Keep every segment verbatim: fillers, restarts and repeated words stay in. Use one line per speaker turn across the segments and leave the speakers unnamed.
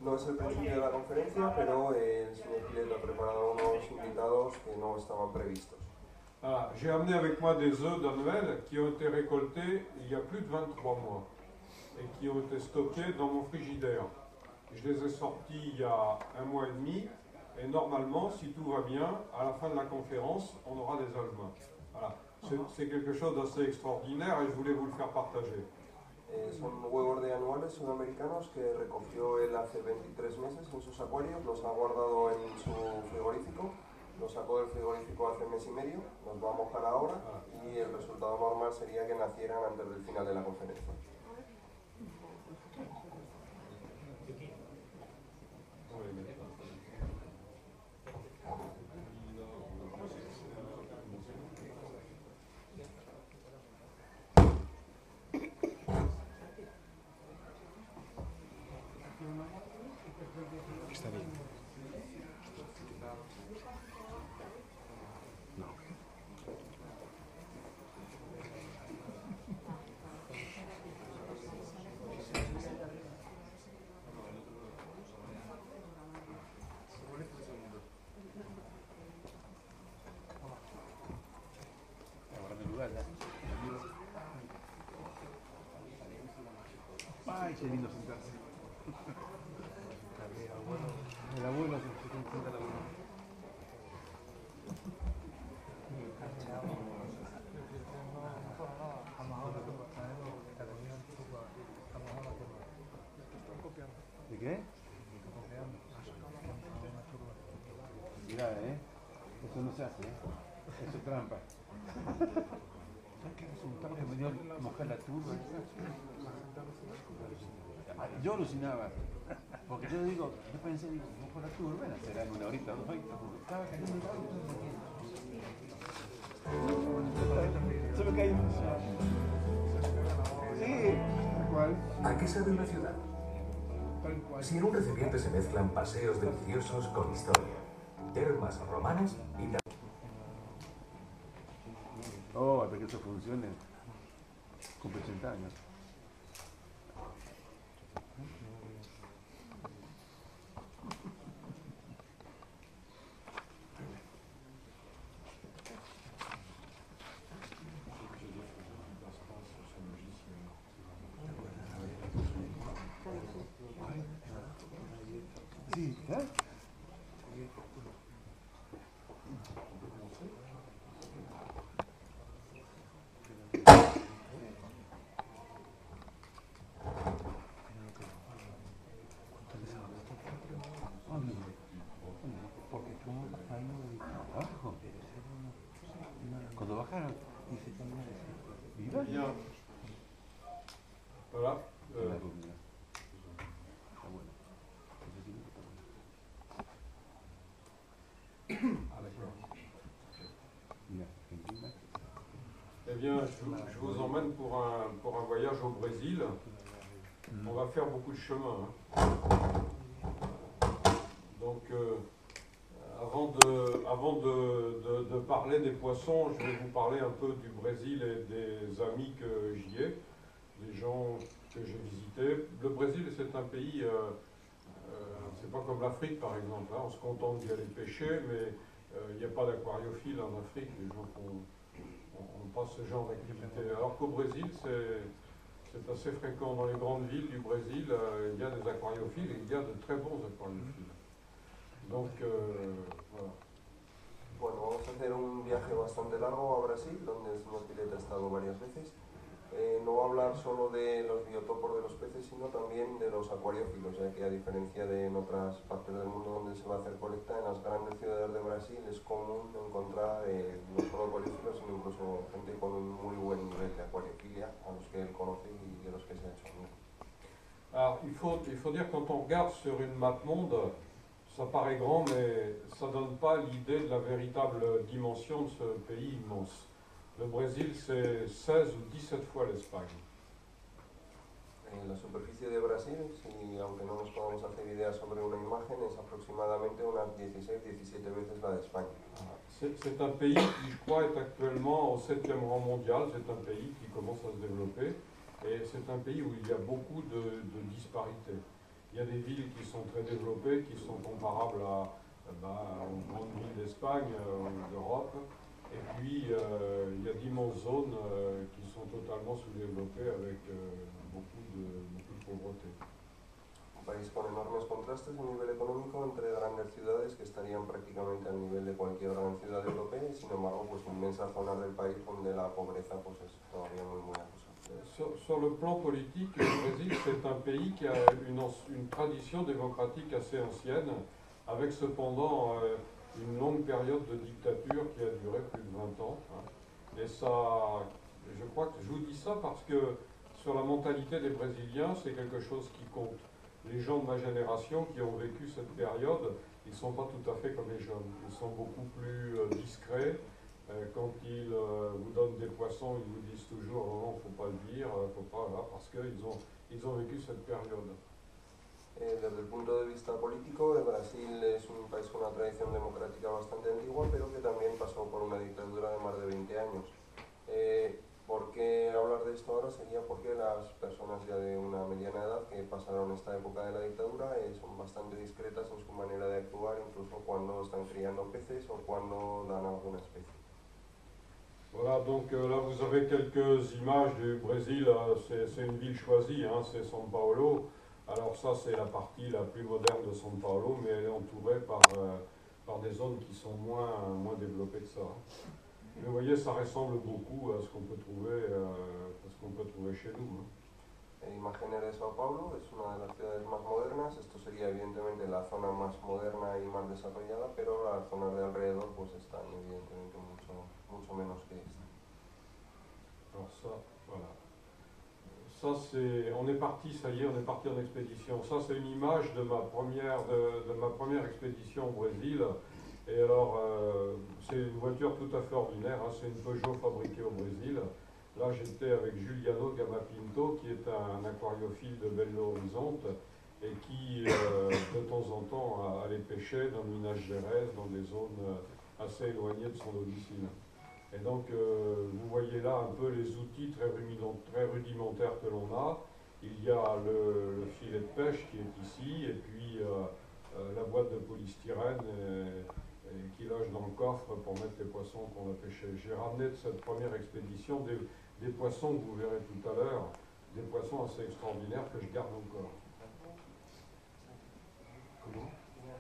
No es el principio de la conferencia, pero eh, el señor Pilet ha preparado unos invitados que no estaban previstos.
Ah, j'ai amené avec moi des œufs de Noël qui ont été récoltés il y a plus de vingt-trois mois et qui ont été stockés dans mon frigidaire. Je les ai sortis il y a un mois et demi et normalement, si tout va bien, à la fin de la conférence, on aura des alevins. Voilà. C'est quelque chose d'assez extraordinaire et je voulais vous le faire partager.
Eh, son huevos de anuales sudamericanos que recogió él hace veintitrés meses en sus acuarios, los ha guardado en su frigorífico, los sacó del frigorífico hace mes y medio, los va a mojar ahora y el resultado normal sería que nacieran antes del final de la conferencia.
Está bien. No. Ahora mi lugar ya. Ay, qué lindo sentarse. El abuelo se sienta el abuelo. ¿De qué? Mira, eh. Eso no se hace, eh. Eso es trampa. ¿Sabes qué resultado que me dio mojar la turba? Yo alucinaba. Porque yo digo, yo pensé, digo, mojo la turba, será en una horita, dos horitas. Estaba cayendo el agua. Se me cayó. Sí, tal cual.
¿A qué sabe una ciudad? Si en un recipiente se mezclan paseos deliciosos con historia, termas romanas y...
Oh, hasta que eso funcione. Con ochenta años. Sí, ¿eh? Porque tú ahí abajo. Cuando bajaron, dice ¿viva?
Bien. Voilà. Euh, Eh bien, je vous, je vous emmène pour un, pour un voyage au Brésil. On va faire beaucoup de chemin. Hein. Donc, euh, avant, de, avant de, de, de parler des poissons, je vais vous parler un peu du Brésil et des amis que j'y ai, des gens que j'ai visités. Le Brésil, c'est un pays, euh, euh, c'est pas comme l'Afrique par exemple, hein. On se contente d'y aller pêcher, mais il n'y a pas d'aquariophile en Afrique, les gens font... On passe ce genre d'activité. Alors qu'au Brésil, c'est assez fréquent. Dans les grandes villes du Brésil, euh, il y a des aquariophiles et il y a de très bons aquariophiles. Donc, euh, voilà.
Bueno, vamos a hacer un viaje bastante largo a Brasil, donde el señor Pilet ha estado varias veces. Eh, no va a hablar solo de los biotopos de los peces, sino también de los acuariófilos, ya que a diferencia de en otras partes del mundo donde se va a hacer colecta, en las grandes ciudades de Brasil es común encontrar eh, no solo acuariófilos, sino incluso gente con un muy buen nivel de acuariofilia, a los que él conoce y de los que se ha hecho amigo.
Alors, il faut, il faut dire, quand on regarde sur une map monde, ça paraît grand, mais ça ne donne pas l'idée de la véritable dimension de ce pays immense. Le Brésil, c'est seize ou dix-sept fois l'Espagne.
En la superficie de Brasil, si, aunque no nos podamos hacer ideas sobre una imagen, es aproximadamente unas dieciséis diecisiete veces la de España.
C'est un pays qui, je crois, est actuellement au septième rang mondial. C'est un pays qui commence à se développer. Et c'est un pays où il y a beaucoup de, de disparités. Il y a des villes qui sont très développées, qui sont comparables à, bah, aux grandes villes d'Espagne euh, ou d'Europe. Et puis, euh, il y a d'immenses zones euh, qui sont totalement sous-développées avec euh, beaucoup, de, beaucoup de pauvreté.
Un país con enormes contrastes a nivel económico entre grandes ciudades que estarían prácticamente al nivel de cualquier gran ciudad europea y sin embargo pues inmensas zonas del país donde la pobreza pues es todavía muy muy acusada.
Sur, sur le plan politique, le Brésil c'est un pays qui a une, une tradition démocratique assez ancienne, avec cependant euh, une longue période de dictature qui a duré plus de vingt ans. Hein. Et ça, je crois que je vous dis ça parce que sur la mentalité des Brésiliens, c'est quelque chose qui compte. Les gens de ma génération qui ont vécu cette période, ils ne sont pas tout à fait comme les jeunes. Ils sont beaucoup plus euh, discrets. Euh, quand ils euh, vous donnent des poissons, ils vous disent toujours oh, non, il ne faut pas le dire, euh, faut pas, là, parce qu'ils ont, ils ont vécu cette période.
Eh, desde el punto de vista político, el Brasil es un país con una tradición democrática bastante antigua, pero que también pasó por una dictadura de más de veinte años. Eh, ¿Por qué hablar de esto ahora? Sería porque las personas ya de una mediana edad que pasaron esta época de la dictadura eh, son bastante discretas en su manera de actuar, incluso cuando están criando peces o cuando dan alguna especie.
Voilà, donc euh, là vous avez quelques images du Brésil, euh, c'est une ville choisie, hein, c'est São Paulo. Alors ça c'est la partie la plus moderne de São Paulo, mais elle est entourée par, euh, par des zones qui sont moins, moins développées que ça. Mais vous voyez, ça ressemble beaucoup à ce qu'on peut trouver, euh, à ce qu'on peut trouver chez nous. Hein.
Imágenes de Sao Paulo, es una de las ciudades más modernas, esto sería evidentemente la zona más moderna y más desarrollada, pero las zonas de alrededor pues están evidentemente mucho, mucho menos que esta.
Alors ça, voilà. Ça c'est, on est parti, ça y est, on est parti en expédition. Ça c'est une image de ma première, de, de ma première expédition au Brésil. Et alors, euh, c'est une voiture tout à fait ordinaire, hein, c'est une Peugeot fabriquée au Brésil. Là, j'étais avec Juliano Gamapinto, qui est un aquariophile de Belo Horizonte et qui, euh, de temps en temps, allait pêcher dans Minas Gerais, dans des zones assez éloignées de son domicile. Et donc, euh, vous voyez là un peu les outils très, très rudimentaires que l'on a. Il y a le, le filet de pêche qui est ici, et puis euh, euh, la boîte de polystyrène et, et qui loge dans le coffre pour mettre les poissons qu'on a pêchés. J'ai ramené de cette première expédition des, des poissons que vous verrez tout à l'heure, des poissons assez extraordinaires que je garde encore. Comment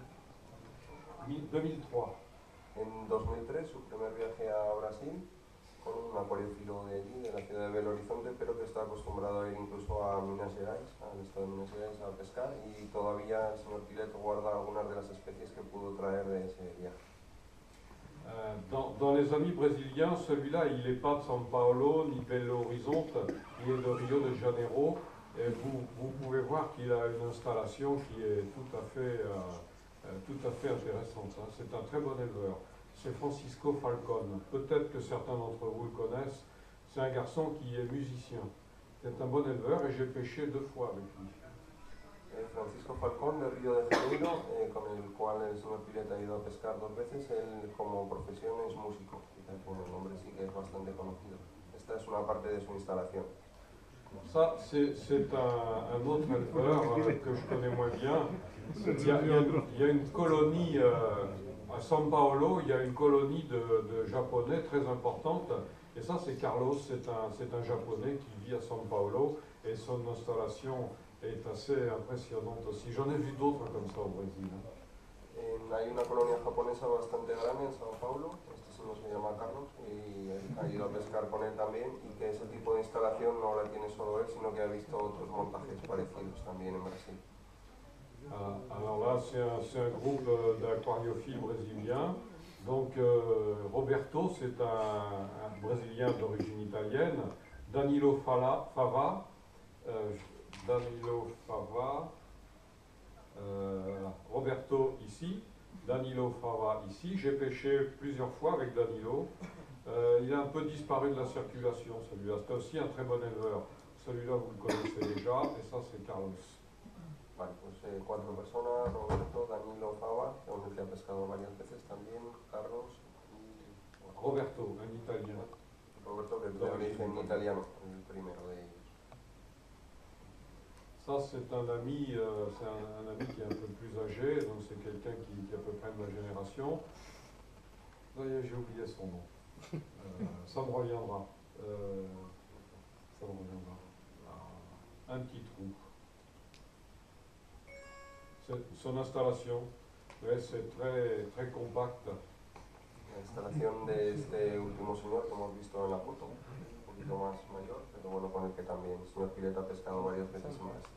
deux mille trois.
En dos mil tres, su primer viaje a Brasil, con un acuariófilo de allí, de la ciudad de Belo Horizonte, pero que está acostumbrado a ir incluso a Minas Gerais, al estado de Minas Gerais, a pescar, y todavía el señor Pilet guarda algunas de las especies que pudo traer de ese viaje.
Euh, dans, dans les amis brésiliens, celui-là, il n'est pas de São Paulo ni Belo Horizonte, il est de Rio de Janeiro. Et vous, vous pouvez voir qu'il a une installation qui est tout à fait, euh, euh, tout à fait intéressante. Hein. C'est un très bon éleveur. C'est Francisco Falcon. Peut-être que certains d'entre vous le connaissent. C'est un garçon qui est musicien. C'est un bon éleveur et j'ai pêché deux fois avec lui.
Francisco Falcón de Río de Janeiro, eh, con el cual el señor Pilet ha ido a pescar dos veces. Él como profesión es músico, quizás por el nombre sí que es bastante conocido. Esta es una parte de su instalación.
Ça, c'est un, un autre éleveur euh, que je connais moins bien. Il y a, il y a, il y a une colonie euh, à São Paulo, il y a une colonie de, de Japonais très importante. Et ça, c'est Carlos, c'est un, un Japonais qui vit à São Paulo et son installation est assez impressionnante aussi. J'en ai vu d'autres comme ça au Brésil.
Eh, hay una colonia japonesa bastante grande en Sao Paulo, este señor se llama Carlos y ha ido a pescar con él también, y que ese tipo de instalación no la tiene solo él, sino que ha visto otros montajes parecidos también en Brasil.
Ah, alors là, c'est un, un groupe d'aquariophiles brésiliens. Donc euh, Roberto, c'est un, un Brésilien d'origine italienne. Danilo Fala, Fava, euh, Danilo Fava, euh, Roberto ici, Danilo Fava ici. J'ai pêché plusieurs fois avec Danilo. Euh, il a un peu disparu de la circulation, celui-là. C'était aussi un très bon éleveur. Celui-là, vous le connaissez déjà, et ça, c'est Carlos.
Vale, pues eh, cuatro personas: Roberto, Danilo Fava, con el que ha pescado varias veces también, Carlos y...
Bueno, Roberto, un italien.
Roberto, que es de origen italiano, el primero de ellos.
Ça, c'est un ami, euh, c'est un, un ami qui est un peu plus âgé, donc c'est quelqu'un qui, qui est à peu près de ma génération. J'ai oublié son nom. Euh, ça me reviendra. Euh, ça me reviendra. Un petit trou. Son installation, ouais, c'est très, très compact.
La instalación de este último señor que hemos visto en la foto, un poquito más mayor, pero bueno, con el que también el señor Pilet ha pescado varias veces en Brasil.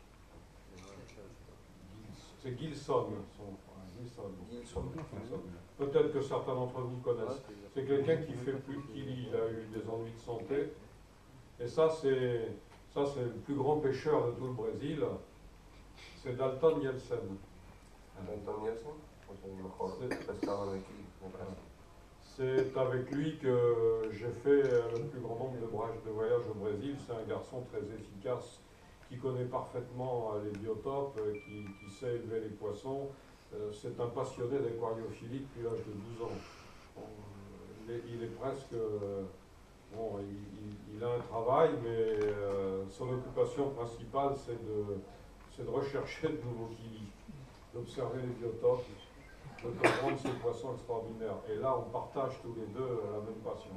C'est Gilson, son Gilson.
Gilson.
Peut-être que certains d'entre vous connaissent. C'est quelqu'un qui fait plus qu'il a eu des ennuis de santé. Et ça, c'est ça, c'est le plus grand pêcheur de tout le Brésil. C'est Dalton Nielsen.
Dalton Nielsen, pues el mejor pescador de aquí, de Brasil.
C'est avec lui que j'ai fait le plus grand nombre de voyages au Brésil. C'est un garçon très efficace qui connaît parfaitement les biotopes, qui, qui sait élever les poissons. C'est un passionné d'aquariophilie depuis l'âge de douze ans. Il est, il est presque... Bon, il, il, il a un travail, mais euh, son occupation principale, c'est de, c'est de rechercher de nouveaux kilis, d'observer les biotopes, de comprendre ces poissons extraordinaires. Et là, on partage tous les deux la même passion.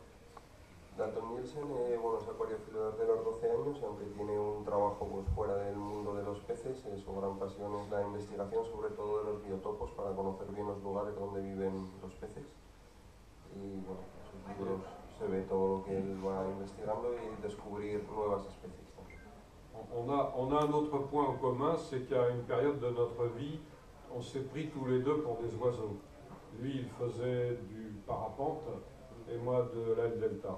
Dalton Nielsen eh, bueno, es acuariófilo desde los doce años y aunque tiene un trabajo pues, fuera del mundo de los peces, eh, su gran pasión es la investigación sobre todo de los biotopos para conocer bien los lugares donde viven los peces. Y bueno, en sus libros se ve todo lo que él va investigando y descubrir nuevas especies también.
On a, on a un autre point en commun, c'est qu'à une période de notre vie, on s'est pris tous les deux pour des oiseaux. Lui, il faisait du parapente et moi de l'aile delta.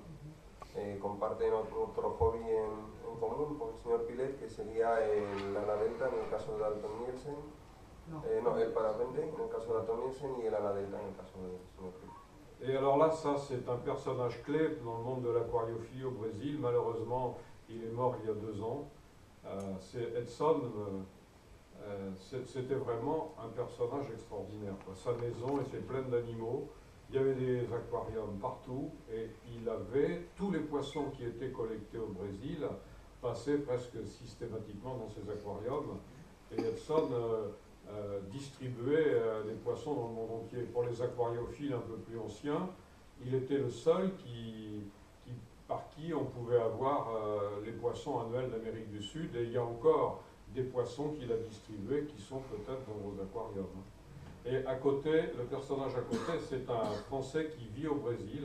Eh, comparten otro hobby en, en común con el señor Pilet, que sería el ala delta en el caso de Dalton Nielsen, no, eh, no el parapente en el caso de Dalton Nielsen y el ala delta en el caso del señor Pilet.
Et alors là, ça c'est un personnage clé dans le monde de l'aquariophilie au Brésil. Malheureusement, il est mort il y a deux ans. Euh, c'est Edson, euh, c'était vraiment un personnage extraordinaire, quoi. Sa maison était pleine d'animaux. Il y avait des aquariums partout et il avait tous les poissons qui étaient collectés au Brésil passaient presque systématiquement dans ces aquariums. Et Edson euh, euh, distribuait euh, les poissons dans le monde entier. Pour les aquariophiles un peu plus anciens, il était le seul qui, qui, par qui on pouvait avoir euh, les poissons annuels d'Amérique du Sud. Et il y a encore des poissons qu'il a distribués qui sont peut-être dans vos aquariums. Et à côté, le personnage à côté, c'est un Français qui vit au Brésil.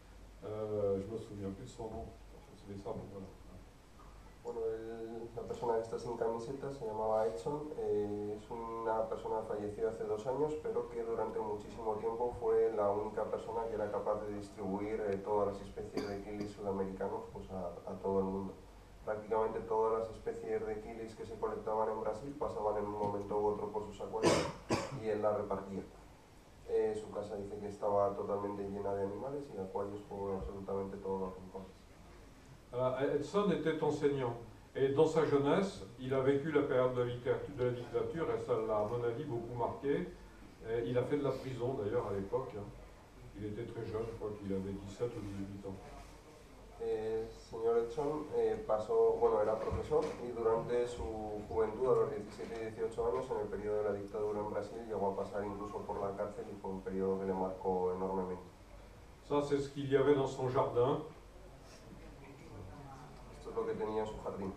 Euh, je me souviens plus de son nom. C'est ça, bon, voilà.
Bueno, el, la persona que está sin camiseta se llamaba Edson. Eh, es una persona fallecida hace dos años, pero que durante muchísimo tiempo fue la única persona que era capaz de distribuir eh, todas las especies de kilis sudamericanos pues, a, a todo el mundo. Prácticamente todas las especies de kilis que se colectaban en Brasil pasaban en un momento u otro por sus acuarios y él la repartía. Eh, su casa dice que estaba totalmente llena de animales y acuarios por absolutamente todos los rincones.
Euh, Edson était enseignant et dans sa jeunesse, il a vécu la période de la, de la dictature et ça l'a à mon avis beaucoup marqué. Et il a fait de la prison d'ailleurs à l'époque. Hein. Il était très jeune, je crois qu'il avait dix-sept ou dix-huit ans.
El señor Edson eh, pasó, bueno, era profesor y durante su juventud, a los diecisiete y dieciocho años, en el periodo de la dictadura en Brasil, llegó a pasar incluso por la cárcel y fue un periodo que le marcó enormemente.
Ça, c'est ce qu'il y avait dans son jardin.
Esto es lo que tenía en su jardín.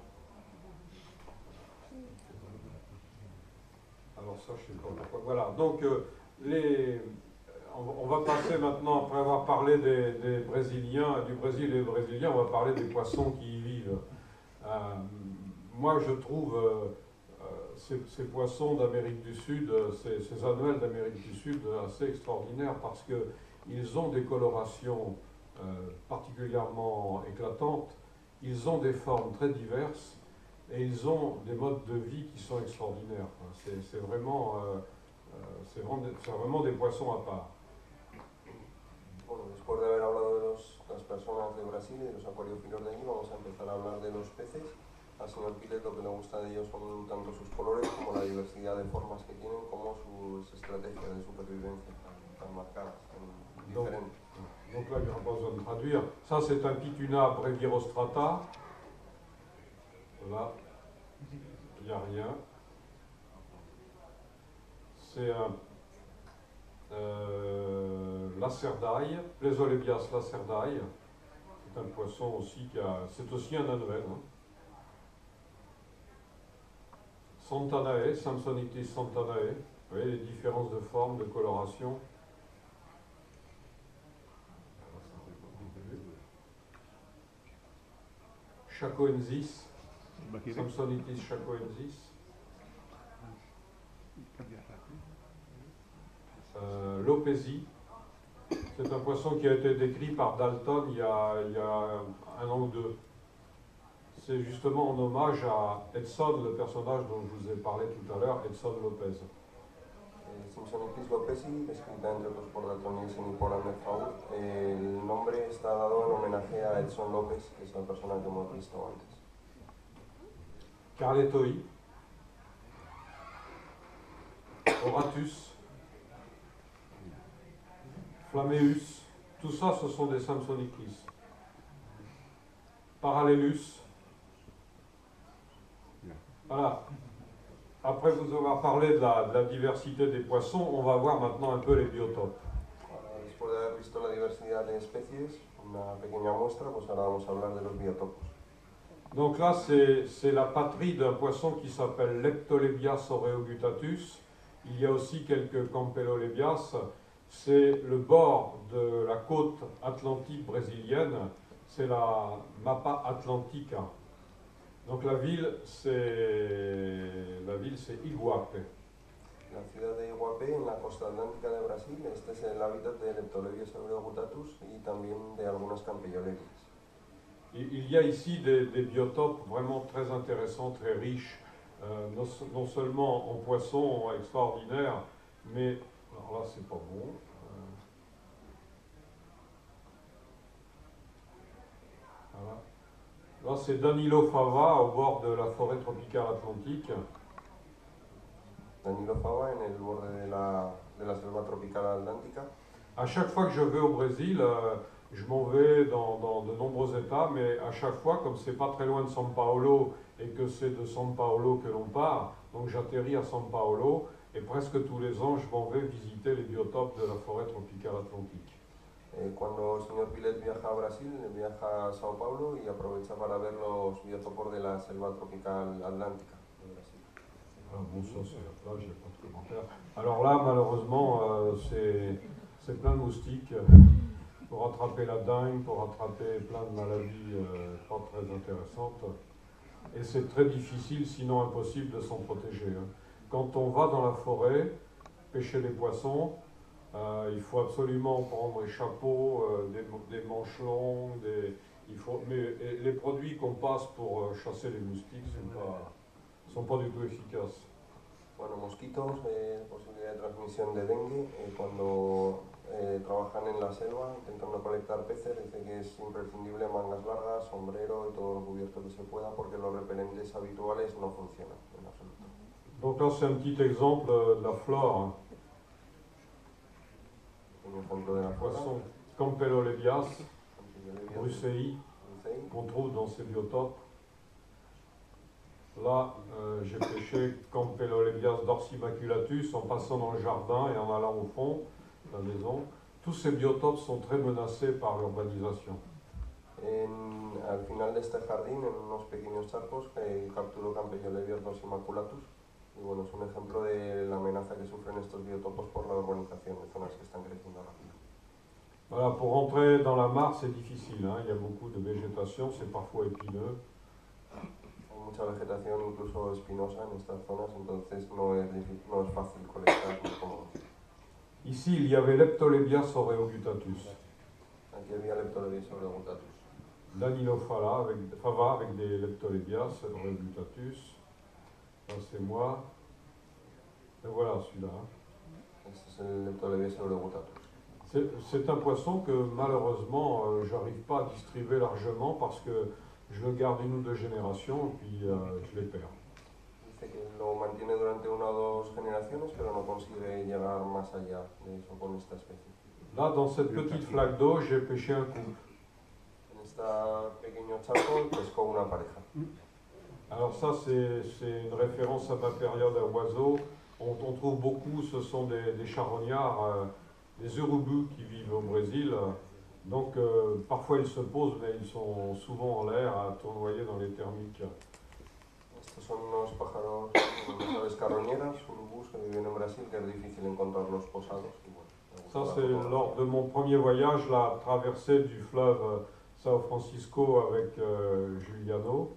Alors ça, je sais pas pourquoi. Voilà, donc euh, les... on va passer maintenant, après avoir parlé des, des Brésiliens, du Brésil et des Brésiliens, on va parler des poissons qui y vivent. Euh, moi, je trouve euh, ces, ces poissons d'Amérique du Sud, ces, ces annuels d'Amérique du Sud assez extraordinaires parce qu'ils ont des colorations euh, particulièrement éclatantes, ils ont des formes très diverses et ils ont des modes de vie qui sont extraordinaires. C'est vraiment, euh, c'est vraiment, vraiment des poissons à part.
Bueno, después de haber hablado de los, las personas de Brasil y de los acuariófilos de allí, vamos a empezar a hablar de los peces. Al señor Pilet lo que le gusta de ellos son tanto sus colores como la diversidad de formas que tienen, como sus estrategias de supervivencia tan, tan marcadas, tan diferentes.
Donc, donc là, il n'y aura pas besoin de traduire. Ça, c'est un Pituna brevirostrata. Voilà. Il n'y a rien. C'est un euh, lacerdaille, Plesolebias lacerdaille. C'est un poisson aussi qui a. C'est aussi un annuel. Hein. Santanae, Samsonitis santanae. Vous voyez les différences de forme, de coloration. Chacoensis, Samsonitis chacoensis. Euh, L'opésie, c'est un poisson qui a été décrit par Dalton il y a, il y a un an ou deux. C'est justement en hommage à Edson, le personnage dont je vous ai parlé tout à l'heure, Edson Lopez.
Samsonitis lopezi, escrita entre otros por Dalton Nielsen y por Ahmed Faour. El nombre está dado en homenaje a Edson López, que es la persona que hemos visto antes.
Carletoi, Oratus, Flammeus, tout ça ce sont des Samsonitis. Parallelus. Voilà. Après vous avoir parlé de la, de la diversité des poissons, on va voir maintenant un peu les biotopes.
Después de haber visto la diversidad de especies, una pequeña muestra, pues ahora vamos a hablar de los biotopos.
Donc là, c'est la patrie d'un poisson qui s'appelle Leptolebias oreogutatus. Il y a aussi quelques Campylobébias. C'est le bord de la côte atlantique brésilienne. C'est la Mapa Atlantica. Donc la ville, c'est la ville, c'est Iguape.
La ciudad de Iguape, en la costa atlántica de Brasil, este es el hábitat de Leptolebias oreogutatus y también de algunas Campylobébias.
Il y a ici des, des biotopes vraiment très intéressants, très riches, euh, non, non seulement en poissons extraordinaires, mais alors là c'est pas bon. Euh, voilà. Là c'est Danilo Fava au bord de la forêt tropicale atlantique.
Danilo Fava en el borde de la, de la selva tropical atlántica.
À chaque fois que je vais au Brésil, euh, je m'en vais dans, dans de nombreux États, mais à chaque fois, comme c'est pas très loin de São Paulo et que c'est de São Paulo que l'on part, donc j'atterris à São Paulo et presque tous les ans, je m'en vais visiter les biotopes de la forêt tropicale atlantique.
Eh, cuando el señor Pilet viaja a Brasil, viaja a Sao Paulo y aprovecha para ver los biotopos de la selva tropical atlántica de Brasil.
Ah, bon, ça, là, j'ai pas de commentaire. Alors là, malheureusement, euh, c'est plein de moustiques. Pour attraper la dengue, pour attraper plein de maladies euh, pas très intéressantes. Et c'est très difficile, sinon impossible, de s'en protéger. Hein. Quand on va dans la forêt, pêcher les poissons, euh, il faut absolument prendre des chapeaux, euh, des, des manches longues, des, il faut, mais les produits qu'on passe pour euh, chasser les moustiques ne sont pas, sont pas du tout efficaces.
Bueno, mosquitos, eh, posibilidad de transmisión de dengue, eh, cuando eh, trabajan en la selva intentando colectar peces, dice que es imprescindible mangas largas, sombrero y todo lo cubierto que se pueda porque los repelentes habituales no funcionan en absoluto.
Donc là c'est un petit exemple de la flore.
Un ejemplo de la
poisson Campylobébias, brucei, qu'on trouve dans ces biotopes. Là, euh, j'ai pêché Campylobébias dorsimaculatus en passant dans le jardin et en allant au fond de la maison. Tous ces biotopes sont très menacés par l'urbanisation.
Al final de este jardín, en unos pequeños charcos, eh, capturó Campylobébias dorsimaculatus. Y bueno, es un ejemplo de la amenaza que sufren estos biotopos por la urbanización de zonas que están creciendo rápido.
Voilà, pour rentrer dans la mare, c'est difficile. Hein. Il y a beaucoup de végétation, c'est parfois épineux.
Hay mucha vegetación, incluso espinosa, en estas zonas, entonces no es, no es fácil colectar como...
Ici, il y avait Leptolebias oreogutatus.
Aquí había Leptolebias oreogutatus.
Danilo Fava avec, Fava avec des Leptolebias oreogutatus. Ça, c'est moi. Et voilà celui-là.
Este es el Leptolebias oreogutatus.
C'est un poisson que malheureusement, euh, j'arrive pas à distribuer largement parce que je le garde une ou deux générations et puis euh, je les perds.
Dice que lo mantiene durante una o dos generaciones, pero no consigue llegar más allá de eso con esta especie.
Là, dans cette petite flaque d'eau, j'ai pêché un couple.
En este pequeño charco pescó una pareja.
Alors ça, c'est une référence à ma période à oiseaux. On, on trouve beaucoup, ce sont des, des charognards, euh, des urubus qui vivent au Brésil. Donc euh, parfois ils se posent, mais ils sont souvent en l'air à tournoyer dans les thermiques.
Estos son unos pájaros, unas aves carroñeras, urubus que viven en Brasil, que es difícil encontrarlos posados. Y bueno,
ça, c'est lors de mon premier voyage, la traversée du fleuve São Francisco avec euh, Juliano.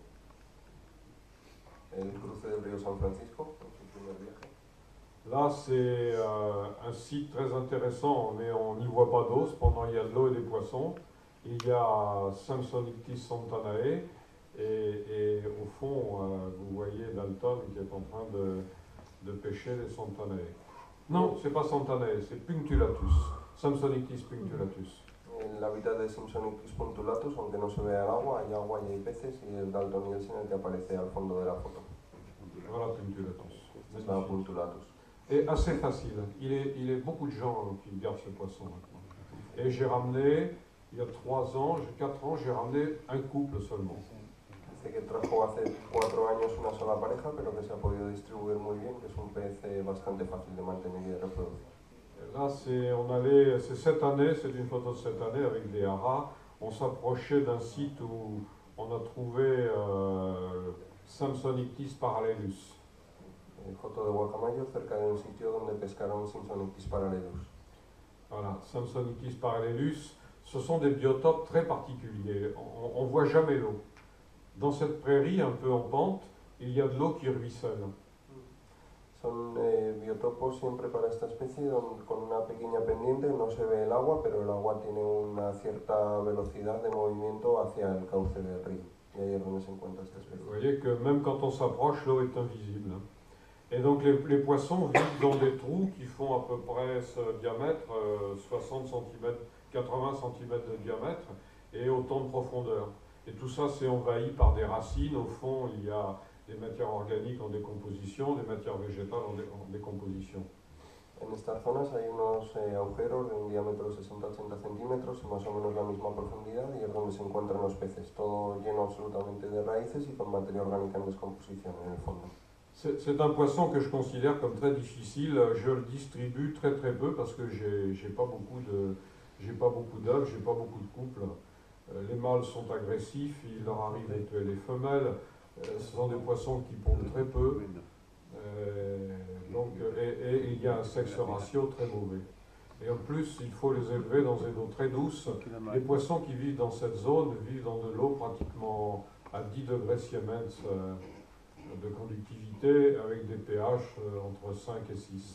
El cruce del río San Francisco, en su primer viaje.
Là, c'est euh, un site très intéressant, mais on n'y voit pas d'eau. Cependant, il y a de l'eau et des poissons. Il y a Samsonyctis santanae. Et, et au fond, euh, vous voyez Dalton qui est en train de, de pêcher les santanae. Non, c'est pas santanae, c'est punctulatus. Samsonyctis punctulatus.
El hábitat de Samsonyctis punctulatus, aunque no se vea el agua, hay agua y hay peces, y el Dalton Nielsen el que aparece al fondo de la foto.
Voilà punctulatus.
Es la punctulatus.
Et assez facile. Il est, il est beaucoup de gens qui gardent ce poisson maintenant. Et j'ai ramené, il y a trois ans, quatre ans, j'ai ramené un couple seulement.
Dice que trajo hace cuatro años una sola pareja, pero que se ha podido distribuir muy bien, que es un pez eh, bastante fácil de mantener y de reproducir.
Là, c'est on allait, c'est cette année, c'est une photo de cette année avec des haras. On s'approchait d'un site où on a trouvé euh, Samsonyctis parallelus.
Eh, foto de Guacamayo, cerca de un sitio donde pescaron Samsonyctis parallelus.
Voilà, Samsonyctis parallelus, ce sont des biotopes très particuliers. On ne voit jamais l'eau. Dans cette prairie un peu en pente, il y a de l'eau qui ruisselle.
Son eh, biotopos siempre para esta especie donde, con una pequeña pendiente, no se ve el agua, pero el agua tiene una cierta velocidad de movimiento hacia el cauce del río. Y ahí es donde se encuentra esta especie.
Vous voyez que même quand on s'approche, l'eau est invisible. Et donc les, les poissons vivent dans des trous qui font à peu près ce diamètre, euh, soixante centimètres, quatre-vingts centimètres de diamètre, et autant de profondeur. Et tout ça, c'est envahi par des racines. Au fond, il y a des matières organiques en décomposition, des matières végétales en, dé en décomposition.
En estas zonas hay unos eh, agujeros de un diámetro de sesenta a ochenta centímetros y más o menos la misma profundidad, y es donde se encuentran los peces, todo lleno absolutamente de raíces y con materia orgánica en descomposición en el fondo.
C'est un poisson que je considère comme très difficile. Je le distribue très très peu parce que j'ai pas beaucoup de, j'ai pas beaucoup d'œufs, j'ai pas beaucoup de couples. Les mâles sont agressifs, il leur arrive de tuer les femelles. Ce sont des poissons qui pondent très peu. Euh, donc, et, et il y a un sexe ratio très mauvais. Et en plus, il faut les élever dans une eau très douce. Les poissons qui vivent dans cette zone vivent dans de l'eau pratiquement à dix degrés Siemens euh, de conductivité, avec des pH euh, entre cinq et six.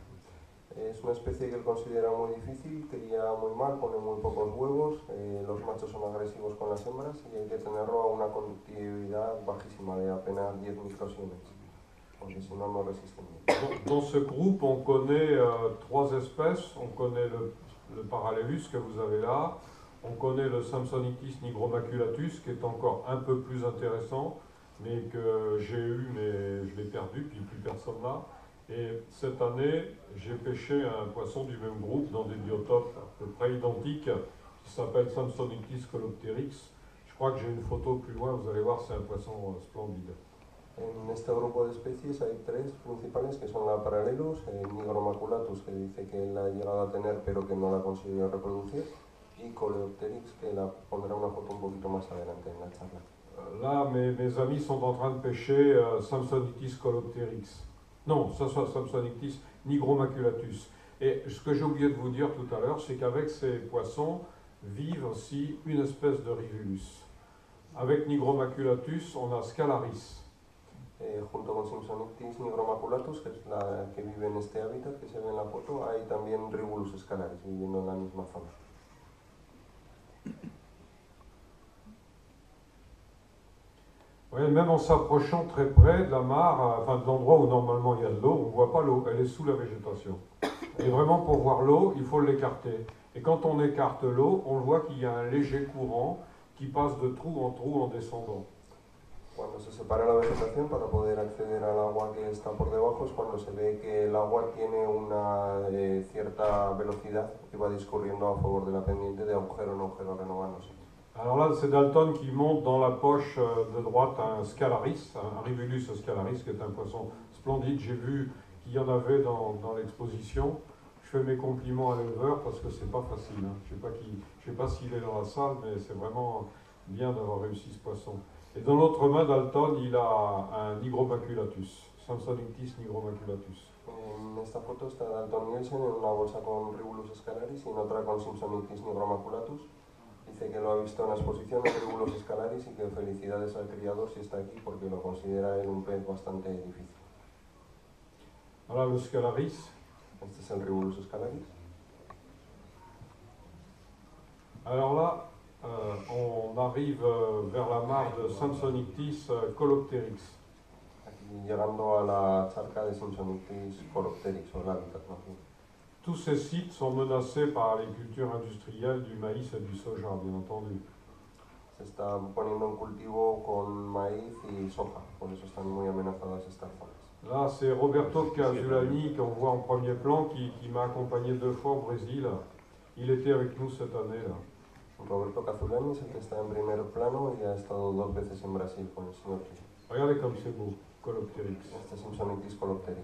Es una especie que él considera muy difícil, cría muy mal, pone muy pocos huevos, eh, los machos son agresivos con las hembras y hay que tenerlo a una conductividad bajísima de apenas diez microsiemens, porque si no, no resisten bien.
Dans, dans ce groupe, on connaît euh, trois espèces. On connaît le, le parallelus que vous avez là, on connaît le Samsonyctis nigromaculatus qui est encore un peu plus intéressant, mais que j'ai eu, mais je l'ai perdu, puis plus personne là. Et cette année, j'ai pêché un poisson du même groupe dans des biotopes à peu près identiques qui s'appelle Samsonyctis colopteryx. Je crois que j'ai une photo plus loin, vous allez voir, c'est un poisson splendide.
En este grupo de especies hay tres principales que son la Parallelus, el Nigromaculatus, que dice que la ha llegado a tener pero que no la consiguió reproducir, y Coleopteryx, que la pondrá una foto un poquito más adelante en la charla.
Là, mes, mes amis sont en train de pêcher euh, Samsonyctis colopteryx. Non, ça soit Samsonyctis nigromaculatus. Et ce que j'ai oublié de vous dire tout à l'heure, c'est qu'avec ces poissons vivent aussi une espèce de Rivulus. Avec Nigromaculatus, on a Scalaris.
Eh, junto con Samsonyctis nigromaculatus, que es la que vive en este hábitat que se ve en la foto, hay también Rivulus scalaris viviendo en la misma zona.
Oui, même en s'approchant très près de la mare, enfin de l'endroit où normalement il y a de l'eau, on ne voit pas l'eau, elle est sous la végétation. Et vraiment pour voir l'eau, il faut l'écarter. Et quand on écarte l'eau, on voit qu'il y a un léger courant qui passe de trou en trou en descendant.
Cuando se separa la vegetación para poder acceder al agua que está por debajo es cuando se ve que el agua tiene una eh, cierta velocidad que va discurriendo a favor de la pendiente de agujero en agujero renovándose.
Alors là, c'est Dalton qui monte dans la poche de droite un scalaris, un Rivulus scalaris, qui est un poisson splendide. J'ai vu qu'il y en avait dans, dans l'exposition. Je fais mes compliments à l'éleveur parce que c'est pas facile. Hein. Je ne sais pas, qui, je sais pas s'il est dans la salle, mais c'est vraiment bien d'avoir réussi ce poisson. Et dans l'autre main, Dalton, il a un Nigromaculatus, Samsonictis nigromaculatus.
En esta foto está Dalton Nielsen en una bolsa con Rivulus scalaris y en otra con Samsonictis nigromaculatus. Dice que lo ha visto en la exposición de Rivulus scalaris y que felicidades al criador si está aquí porque lo considera él un pez bastante difícil.
Voilà le scalaris.
Este es el Rivulus scalaris.
Alors là, euh, on arrive vers la mare de Samsonictis colopteryx.
Aquí llegando a la charca de Samsonictis colopteryx o el hábitat más bien.
Tous ces sites sont menacés par les cultures industrielles du maïs et du soja, bien entendu.
Se está poniendo en cultivo con maíz y soja, por eso están muy amenazadas estas zonas.
Là, c'est Roberto Casulani qu'on voit en premier plan, qui, qui m'a accompagné deux fois au Brésil. Il était avec nous cette année-là.
Roberto Casulani es el que está en primer plano y ha estado dos veces en Brasil con el señor Chile.
Regardez comme c'est beau, Colopteryx.
Este es Samsonictis colopteryx.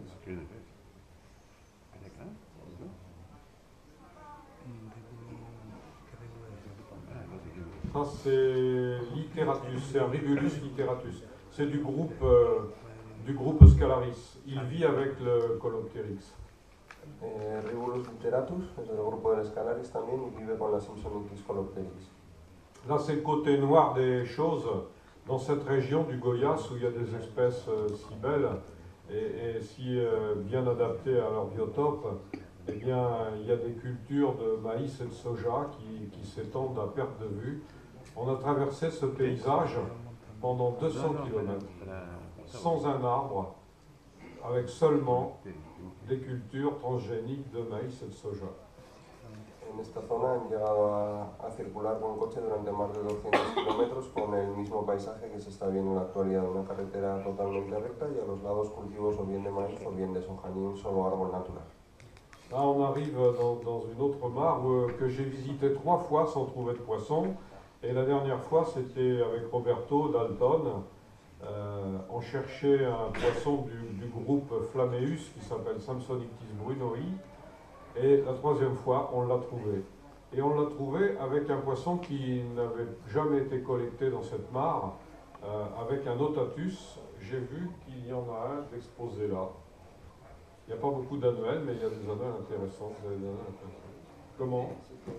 Ça, c'est Literatus, c'est un Rivulus literatus. C'est du groupe, euh, du groupe Scalaris. Il vit avec le Colopteryx.
Eh, Rivulus literatus es del grupo del Scalaris también y vive con la Samsonictis colopteryx.
Là, c'est le côté noir des choses. Dans cette région du Goiás, où il y a des espèces euh, si belles et, et si euh, bien adaptées à leur biotope, eh bien, il y a des cultures de maïs et de soja qui, qui s'étendent à perte de vue. On a traversé ce paysage pendant deux cents kilomètres, sans un arbre, avec seulement des cultures transgéniques de maïs et de soja.
En esta zona han llegado a, a circular con coche durante más de doscientos kilómetros con el mismo paisaje que se está viendo en la actualidad, una carretera totalmente recta y a los lados cultivos o bien de maíz o bien de soja, ni un solo árbol natural.
Là, on arrive dans, dans une autre mare où, que j'ai visité trois fois sans trouver de poisson. Et la dernière fois, c'était avec Roberto Dalton. Euh, on cherchait un poisson du, du groupe Flammeus qui s'appelle Samsonictis brunoi. Et la troisième fois, on l'a trouvé. Et on l'a trouvé avec un poisson qui n'avait jamais été collecté dans cette mare, euh, avec un Otatus. J'ai vu qu'il y en a un exposé là. Il n'y a pas beaucoup d'annuels, mais il y a des annuels intéressants. Vous avez des annuels intéressants. Comment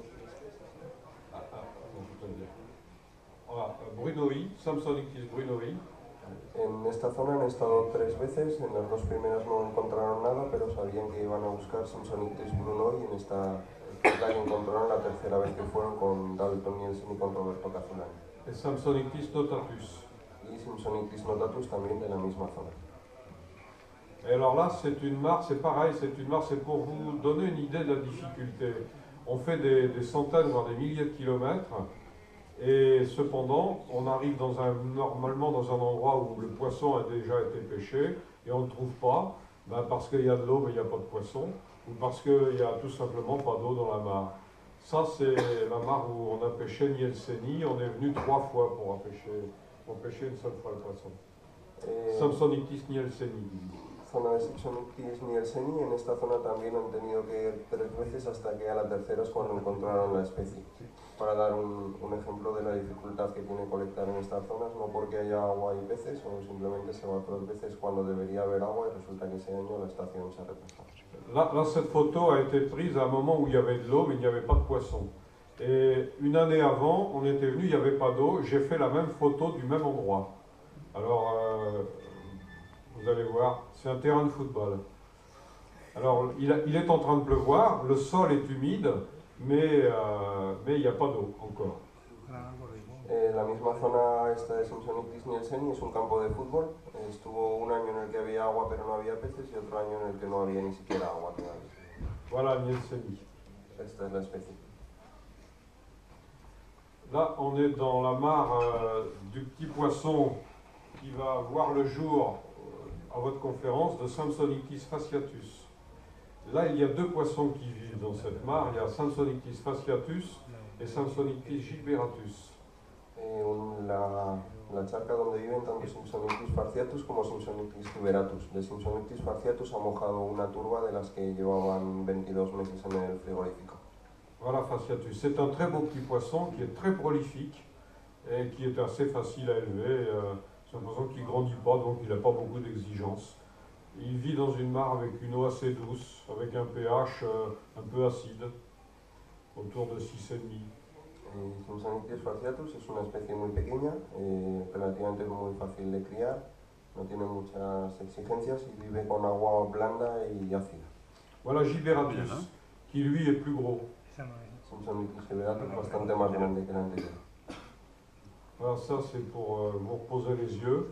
ah, ah, attends, je vais te le dire. Voilà, Brunoi, Samsonictis brunoi.
En esta zona han estado tres veces, en las dos primeras no encontraron nada, pero sabían que iban a buscar Samsonictis brunoi y en esta es la que encontraron la tercera vez que fueron con Dalton Nielsen y con Roberto Casulani.
Et Samsonictis notatus.
Y Samsonictis notatus también de la misma zona.
Et alors là, c'est une mare, c'est pareil, c'est une mare, c'est pour vous donner une idée de la difficulté. On fait des, des centaines, voire des milliers de kilomètres, et cependant, on arrive dans un, normalement dans un endroit où le poisson a déjà été pêché, et on ne le trouve pas, ben parce qu'il y a de l'eau mais il n'y a pas de poisson, ou parce qu'il n'y a tout simplement pas d'eau dans la mare. Ça, c'est la mare où on a pêché Nielseni. On est venu trois fois pour pêcher, pour pêcher une seule fois le poisson.
Eh,
Samsonictis Nielseni.
Zona de Samsonictis Nielseni, en esta zona también han tenido que ir tres veces hasta que a la tercera es cuando encontraron la especie. Para dar un, un ejemplo de la dificultad que tiene colectar en estas zonas, no porque haya agua y peces, o simplemente se va tres veces cuando debería haber agua y resulta que ese año la estación se retrasa.
Là, là, cette photo a été prise à un moment où il y avait de l'eau, mais il n'y avait pas de poisson. Et une année avant, on était venu, il n'y avait pas d'eau. J'ai fait la même photo du même endroit. Alors, euh, vous allez voir, c'est un terrain de football. Alors, il, a, il est en train de pleuvoir, le sol est humide, mais euh, mais il n'y a pas d'eau encore.
Eh, la misma zona esta de Samsonictis Nielseni es un campo de fútbol. Eh, estuvo un año en el que había agua pero no había peces y otro año en el que no había ni siquiera agua todavía.
Voilà, Nielseni.
Esta es la especie.
Là, on est dans la mare euh, du petit poisson qui va voir le jour euh, à votre conférence de Samsonictis fasciatus. Là, il y a deux poissons qui vivent dans cette mare. Il y a Samsonictis fasciatus et Samsonictis gilberatus.
Eh, un- la, la charca donde viven tanto Simpsonitis spartiatus como Simpsonitis tuberatus. De Simpsonitis spartiatus ha mojado una turba de las que llevaban veintidós meses en el frigorífico.
Voilà, Fasciatus. C'est un très beau petit poisson qui est très prolifique et qui est assez facile à élever. Euh, c'est un poisson qui ne grandit pas, donc il n'a pas beaucoup d'exigences. Il vit dans une mare avec une eau assez douce, avec un pH euh, un peu acide, autour de six virgule cinq.
Eh, Simpsonitis spartiatus es una especie muy pequeña, eh, relativamente muy fácil de criar, no tiene muchas exigencias y vive con agua blanda y ácida.
Voilà Giberatus, qui lui est plus gros.
Simpsonitis giberatus bastante más grande que el anterior.
Voilà, ça c'est pour euh, vous reposer les yeux.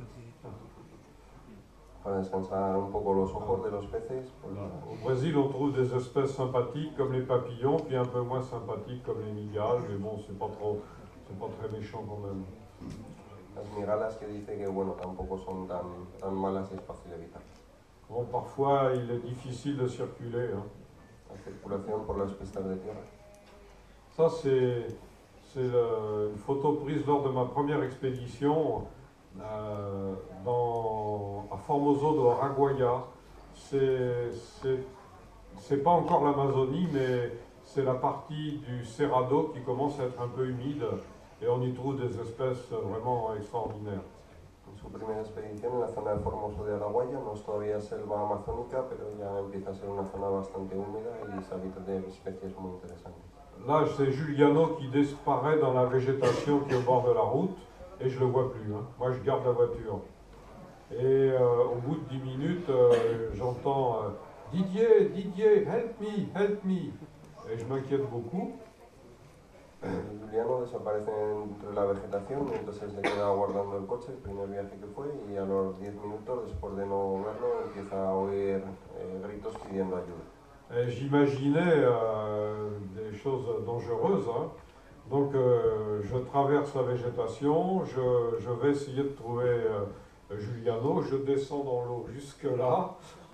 Para descansar un poco los ojos de los peces. Pues,
Au Brésil, on trouve des espèces sympathiques comme les papillons, puis un peu moins sympathiques comme les migales, mais bon, c'est pas trop, c'est pas très méchant quand même.
las migalas que dice que bueno, tampoco son tan, tan malas y es fácil evitar.
Bon, parfois, il est difficile de circuler. Hein.
La circulación por las pistas de tierra.
Ça, c'est, c'est le- une photo prise lors de ma première expédition euh, dans, à Formoso do Araguaia. C'est, c'est, c'est pas encore l'Amazonie, mais c'est la partie du Cerrado qui commence à être un peu humide et on y trouve des espèces vraiment extraordinaires.
En su primera expedición en la zona de Formoso de Araguaia, no es todavía selva amazónica, pero ya empieza a ser una zona bastante húmeda y se habita de especies muy interesantes.
Là, c'est Giuliano qui disparaît dans la végétation qui est au bord de la route et je le vois plus. Hein. Moi, je garde la voiture. Et euh, au bout de dix minutes, euh, j'entends euh, Didier, Didier, help me, help me. Et je m'inquiète beaucoup.
Eh, Giuliano desaparece entre la vegetación y entonces se queda guardando el coche, el primer viaje que fue, y a los diez minutos, después de no verlo, empieza a oír eh, gritos pidiendo ayuda.
Et j'imaginais euh, des choses dangereuses. Hein. Donc, euh, je traverse la végétation, je, je vais essayer de trouver euh, Giuliano, je descends dans l'eau jusque-là.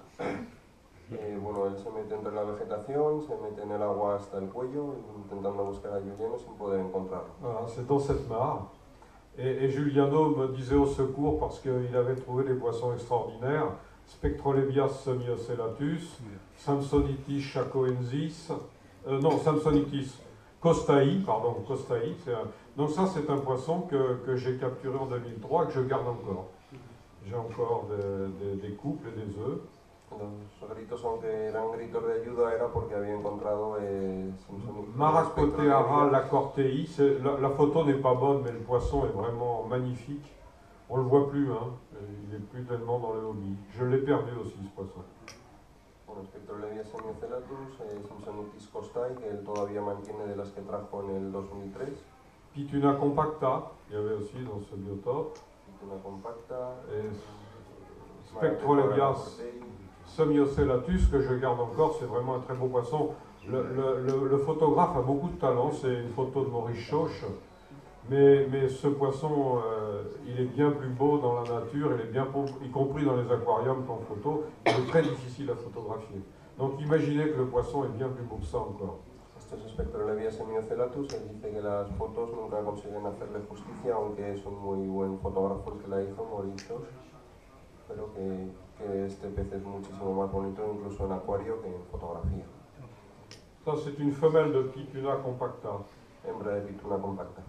Eh, bueno, él se mete entre la vegetación, se mete en el agua hasta el cuello, intentando buscar a Giuliano sin poder encontrarlo.
Voilà, c'est dans cette mare. Et, et Giuliano me disait au secours parce qu'il avait trouvé des poissons extraordinaires. Spectrolebias semiocellatus, Samsonitis chacoensis, euh, non, Samsonitis costai, pardon, costai. c'est un- donc ça, c'est un poisson que, que j'ai capturé en deux mille trois, que je garde encore. J'ai encore des, des- des couples et des œufs.
Los gritos, aunque eran gritos de ayuda, era porque había encontrado eh, Simpsonitis
Maracoteara lacortei, c'est- la, la photo n'est pas bonne, mais le poisson est vraiment magnifique. On le voit plus, hein. Il est plus tellement dans le hobby. Je l'ai perdu aussi, ce poisson.
Bueno, Spectrolebias semiocellatus, eh, Simpsonitis costai, que él todavía mantiene de las que trajo en el dos mil tres,
Pituna compacta, il y avait aussi dans ce biotope.
una compacta,
Et Spectrolebias semiocellatus, que je garde encore, c'est vraiment un très beau poisson. Le, le- le- le photographe a beaucoup de talent, c'est une photo de Maurice Chauche. Mais, mais ce poisson, euh, il est bien plus beau dans la nature, il est bien, beau, y compris dans les aquariums qu'en photo. Il est très difficile à photographier. Donc imaginez que le poisson est bien plus beau que ça encore.
Esto es Spectrolebias semiocellatus. Él dice que las fotos nunca consiguen hacerle justicia, aunque es un muy buen fotógrafo el que la hizo, Maurice Chauche, pero que, que este pez es muchísimo más bonito incluso en acuario que en fotografía.
Ça, c'est une femelle de Pituna compacta.
Hembra de pituna compacta.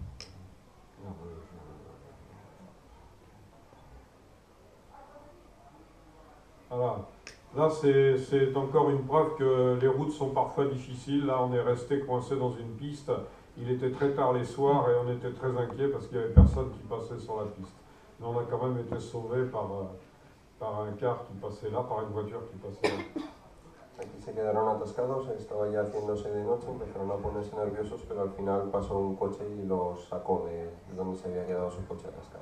Voilà. Là, c'est c'est encore une preuve que les routes sont parfois difficiles. Là, on est resté coincé dans une piste. Il était très tard les soirs et on était très inquiets parce qu'il n'y avait personne qui passait sur la piste. Mais on a quand même été sauvés par, euh, par un car qui passait là, par une voiture qui passait là.
Aquí se quedaron atascados, estaba ya haciéndose de noche, empezaron a ponerse nerviosos, pero al final pasó un coche y los sacó de, de donde se había quedado su coche atascado.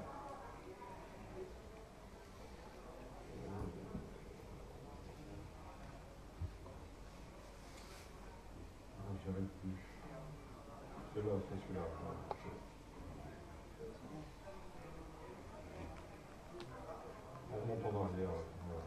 J'y arrive plus. C'est là, c'est celui-là. On remonte en arrière. Ouais.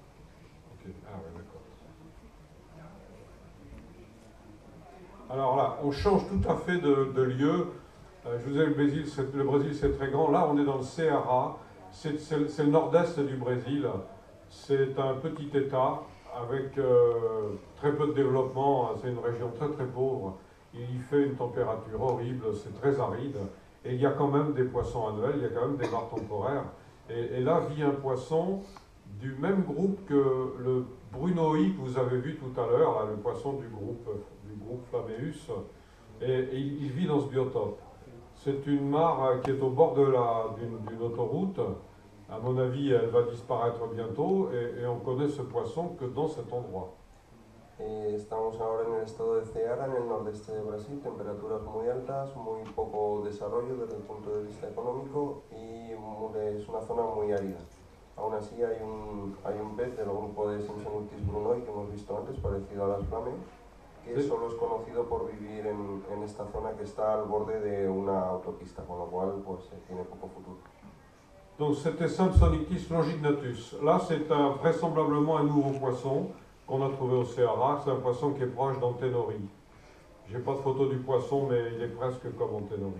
Ok, ah ouais, d'accord. Alors là, on change tout à fait de, de lieu. Euh, je vous ai dit, le Brésil, c'est, le Brésil c'est très grand. Là, on est dans le Ceará. C'est, c'est, c'est le nord-est du Brésil. C'est un petit État avec euh, très peu de développement. C'est une région très très pauvre. Il y fait une température horrible, c'est très aride. Et il y a quand même des poissons annuels, il y a quand même des mares temporaires. Et, et là vit un poisson du même groupe que le Brunoi que vous avez vu tout à l'heure, le poisson du groupe, du groupe Flameus. Et, et il, il vit dans ce biotope. C'est une mare qui est au bord de la, d'une, d'une autoroute. À mon avis, elle va disparaître bientôt. Et, et on connaît ce poisson que dans cet endroit.
Eh, estamos ahora en el estado de Ceará, en el nordeste de Brasil, temperaturas muy altas, muy poco desarrollo desde el punto de vista económico y muy, es una zona muy árida. Aún así hay un, hay un pez del grupo de Simpsonictis brunoi que hemos visto antes, parecido a las flames, que
Sí.
solo es conocido por vivir en, en esta zona que está al borde de una autopista, con lo cual pues, eh, tiene poco futuro.
Donc c'était Samsonictis longignatus. Là, c'est un, vraisemblablement un nouveau poisson qu'on a trouvé au Ceará. C'est un poisson qui est proche d'Antenori. J'ai pas de photo du poisson, mais il est presque comme Antenori.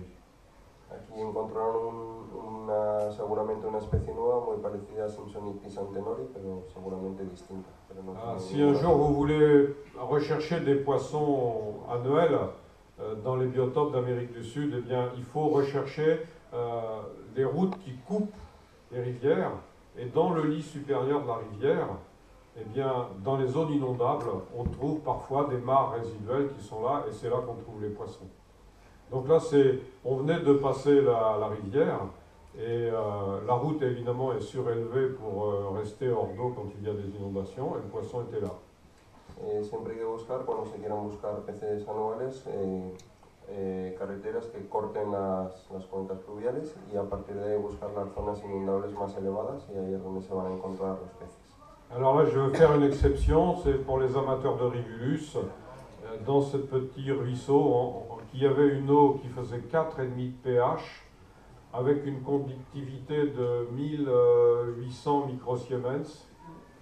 Aquí encontraron un, una, seguramente una especie nueva muy parecida a Simpsonictis antenori, pero seguramente distinta. Pero no
Ah,
tiene
si un
ninguna-
jour vous voulez rechercher des poissons annuels euh, dans les biotopes d'Amérique du Sud, eh bien, il faut rechercher euh, les routes qui coupent les rivières. Et dans le lit supérieur de la rivière, eh bien, dans les zones inondables, on trouve parfois des mares résiduelles qui sont là, et c'est là qu'on trouve les poissons. Donc là, c'est, on venait de passer la, la rivière, et euh, la route évidemment est surélevée pour euh, rester hors d'eau quand il y a des inondations, et le poisson était là.
Eh, siempre hay que buscar, cuando se quieran buscar peces anuales, eh, eh, carreteras que corten las, las cuencas pluviales y a partir de ahí buscar las zonas inundables más elevadas y ahí es donde se van a encontrar los peces.
Alors là, je vais faire une exception, c'est pour les amateurs de Rivulus. Euh, Dans ce petit ruisseau, on- on- qui avait une eau qui faisait quatre virgule cinq de pH, avec une conductivité de mille huit cents microsiemens,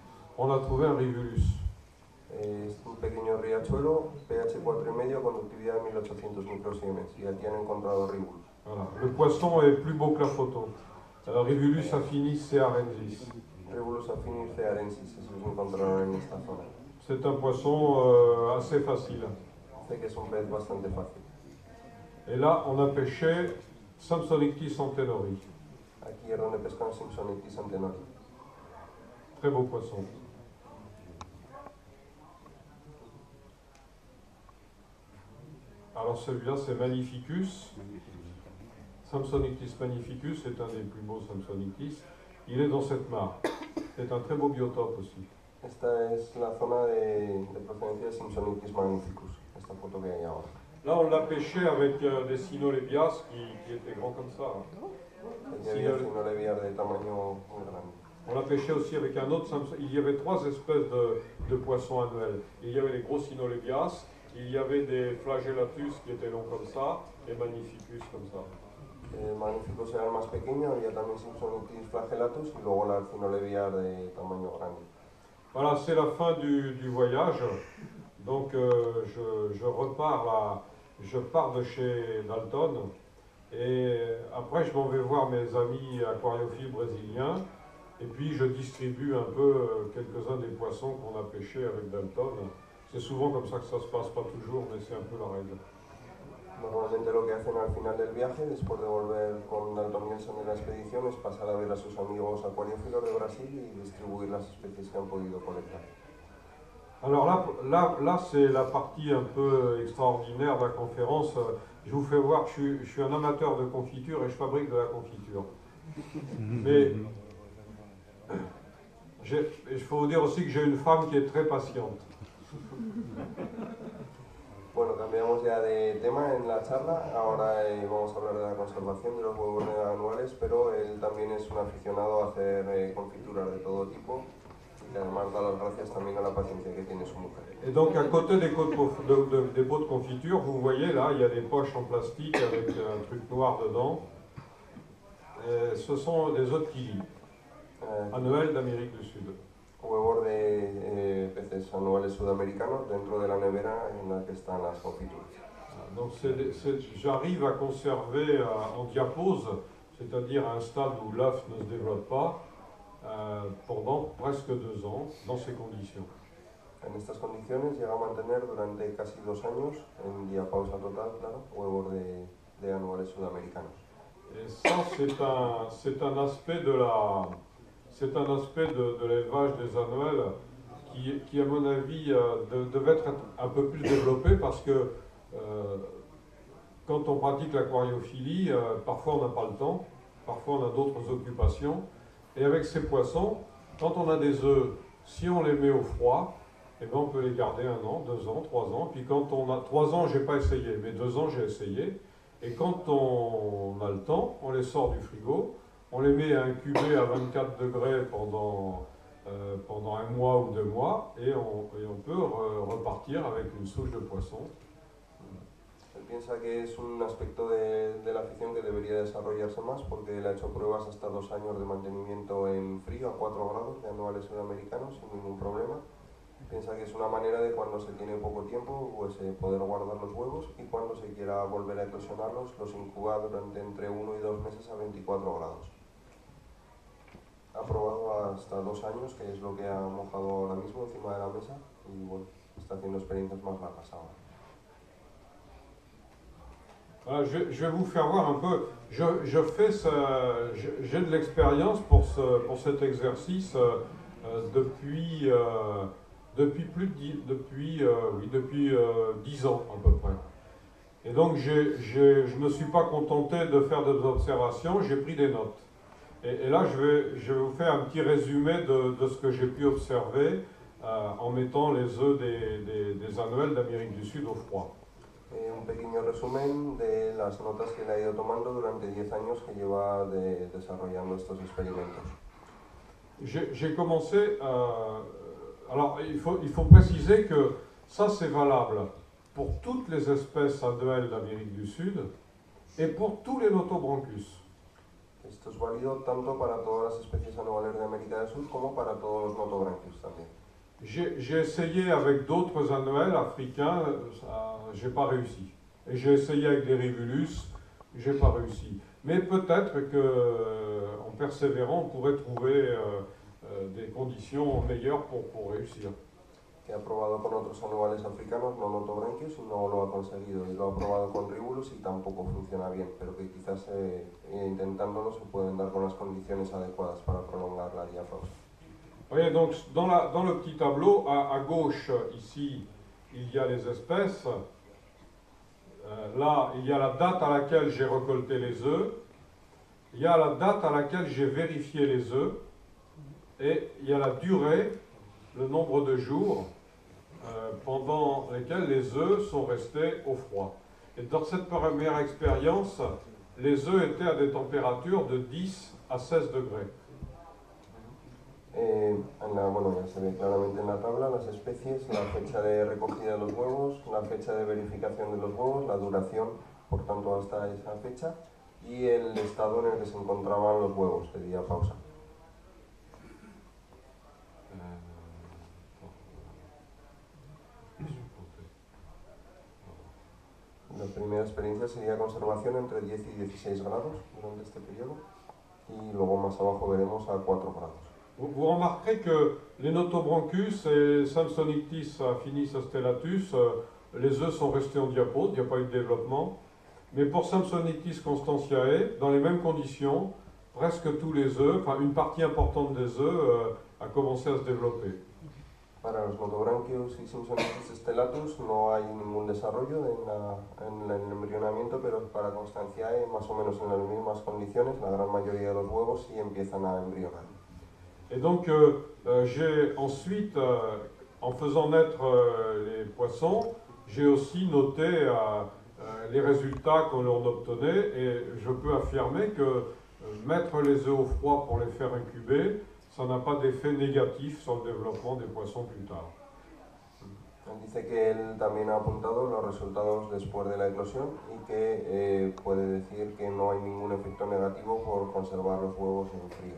on a trouvé un Rivulus.
Eh, es un pequeño riachuelo, pH cuatro coma cinco, conductividad de mil ochocientos microsiemens y aquí han encontrado Rivulus.
Voilà. Le poisson est plus beau que la photo. Euh, Rivulus affinis cearensis.
Rivulus affinis cearensis, esos se encontraron en esta zona.
C'est un poisson euh, assez facile.
Sé que es un pez bastante fácil.
Et là, on a pêché Samsonictis antenori.
Aquí es donde pescan Simpsonictis antenori.
Très beau poisson. Alors celui-là, c'est Magnificus. Samsonictis magnificus, c'est un des plus beaux Samsonictis. Il est dans cette mare. C'est un très beau biotope aussi.
Esta es la zona de, de procedencia de Simpsonictis magnificus, esta foto que hay ahora.
Là, on l'a pêché avec euh, des Cynolebias qui, qui étaient grands comme ça.
Aquí había Cynolebias de tamaño muy grande.
On l'a pêché aussi avec un autre Samson. Il y avait trois espèces de, de poissons annuels. Il y avait les gros Cynolebias, il y avait des Flagellatus qui étaient longs comme ça, et Magnificus comme ça.
El Magnificus era el más pequeño, había también Simpsonictis flagellatus y luego la Cynolebias de tamaño grande.
Voilà, c'est la fin du, du voyage. Donc euh, je, je repars là, je pars de chez Dalton et après je m'en vais voir mes amis aquariophiles brésiliens et puis je distribue un peu euh, quelques-uns des poissons qu'on a pêchés avec Dalton. C'est souvent comme ça que ça se passe, pas toujours, mais c'est un peu la règle.
Normalmente lo que hacen al final del viaje, después de volver con Dalton Nielsen de la expedición, es pasar a ver a sus amigos acuariófilos de Brasil y distribuir las especies que han podido colectar.
Alors là, là, là c'est la partie un peu extraordinaire de la conférence. Je vous fais voir que je suis, je suis un amateur de confiture et je fabrique de la confiture. Mais j'ai- il faut vous dire aussi que j'ai une femme qui est très patiente.
Bueno, cambiamos ya de tema en la charla. Ahora eh, vamos a hablar de la conservación de los huevos anuales, pero él también es un aficionado a hacer eh, confituras de todo tipo y además da las gracias también a la paciencia que tiene su mujer.
Et donc à côté des, côtes conf- de- de- des pots de confiture, vous voyez là, il y a des poches en plastique avec un truc noir dedans. Et ce sont des œufs de kili,
Eh,
annuels d'Amérique du Sud.
huevos de eh, peces anuales sudamericanos dentro de la nevera en la que están las confituras.
Donc j'arrive à conserver euh, en diapause, c'est-à-dire à un stade où l'œuf ne se développe pas, euh, pendant presque deux ans, dans ces conditions.
En estas condiciones llega a mantener durante casi dos años, en diapausa total, claro, huevos de, de anuales sudamericanos.
Et ça, c'est un, c'est un aspect de la, c'est un aspect de, de l'élevage des annuels qui, qui, à mon avis, euh, de, devait être un peu plus développé parce que euh, quand on pratique l'aquariophilie, euh, parfois on n'a pas le temps, parfois on a d'autres occupations. Et avec ces poissons, quand on a des œufs, si on les met au froid, eh ben on peut les garder un an, deux ans, trois ans. Puis quand on a trois ans, j'ai pas essayé, mais deux ans j'ai essayé. Et quand on a le temps, on les sort du frigo, on les met à incuber à vingt-quatre degrés pendant, euh, pendant un mois ou deux mois, et on, et on peut re, repartir avec une souche de poisson.
Él piensa que es un aspecto de, de la afición que debería desarrollarse más porque él ha hecho pruebas hasta dos años de mantenimiento en frío a cuatro grados de anuales sudamericanos sin ningún problema. Piensa que es una manera de cuando se tiene poco tiempo pues, eh, poder guardar los huevos y cuando se quiera volver a eclosionarlos los incuba durante entre uno y dos meses a veinticuatro grados. Ha probado hasta dos años, que es lo que ha mojado ahora mismo encima de la mesa y bueno, está haciendo experiencias más largas ahora.
Voilà, je, je vais vous faire voir un peu, je, je fais ce, j'ai de l'expérience pour, ce, pour cet exercice euh, depuis, euh, depuis plus de dix, depuis, euh, oui, depuis euh, dix ans à peu près. Et donc j'ai, j'ai, je ne me suis pas contenté de faire des observations, j'ai pris des notes. Et, et là je vais, je vais vous faire un petit résumé de, de ce que j'ai pu observer euh, en mettant les œufs des, des, des annuels d'Amérique du Sud au froid.
Eh, un pequeño resumen de las notas que él ha ido tomando durante diez años que lleva de, desarrollando estos experimentos.
J'ai, j'ai commencé, euh, alors il faut, il faut préciser que ça c'est valable pour toutes les espèces annuelles d'Amérique du Sud et pour tous les Notobranchus.
Esto es válido tanto para todas las especies anuales de América del Sur como para todos los Notobranchus también.
J'ai, j'ai essayé avec d'autres annuels africains, j'ai pas réussi. Et j'ai essayé avec des Rivulus, j'ai pas réussi. Mais peut-être qu'en persévérant, on pourrait trouver euh, euh, des conditions meilleures pour, pour réussir.
Que ha probado con otros anuales africanos, no Notobranchius, y no lo ha conseguido. Y lo ha probado con Rivulus y tampoco funciona bien, pero que quizás eh, intentándolo se pueden dar con las condiciones adecuadas para prolongar la diapausa.
Voyez, donc dans, la, dans le petit tableau, à, à gauche, ici, il y a les espèces. Euh, là, il y a la date à laquelle j'ai récolté les œufs. Il y a la date à laquelle j'ai vérifié les œufs. Et il y a la durée, le nombre de jours euh, pendant lesquels les œufs sont restés au froid. Et dans cette première expérience, les œufs étaient à des températures de dix à seize degrés.
Eh, en la, bueno, ya se ve claramente en la tabla las especies, la fecha de recogida de los huevos, la fecha de verificación de los huevos, la duración, por tanto, hasta esa fecha, y el estado en el que se encontraban los huevos de diapausa. La primera experiencia sería conservación entre diez y dieciséis grados durante este periodo, y luego más abajo veremos a cuatro grados.
Vous, vous remarquerez que les Notobranchus et Samsonyctis affinis stellatus, euh, les œufs sont restés en diapause, il n'y a pas eu de développement. Mais pour Samsonyctis constantiae, dans les mêmes conditions, presque tous les œufs, enfin une partie importante des œufs euh, a commencé à se développer.
Para los Notobranchius y Samsonyctis stellatus no hay ningún desarrollo en, la, en el embrionamiento, pero para Constantiae, más o menos en las mismas condiciones, la gran mayoría de los huevos sí empiezan a embrionar.
Et donc, euh, euh, j'ai ensuite, euh, en faisant naître euh, les poissons, j'ai aussi noté euh, euh, les résultats que l'on obtenait et je peux affirmer que euh, mettre les œufs au froid pour les faire incuber, ça n'a pas d'effet négatif sur le développement des poissons plus tard.
Él dice que él también ha apuntado los resultados después de la eclosión y que eh, puede decir que no hay ningún efecto negativo por conservar los huevos en frío.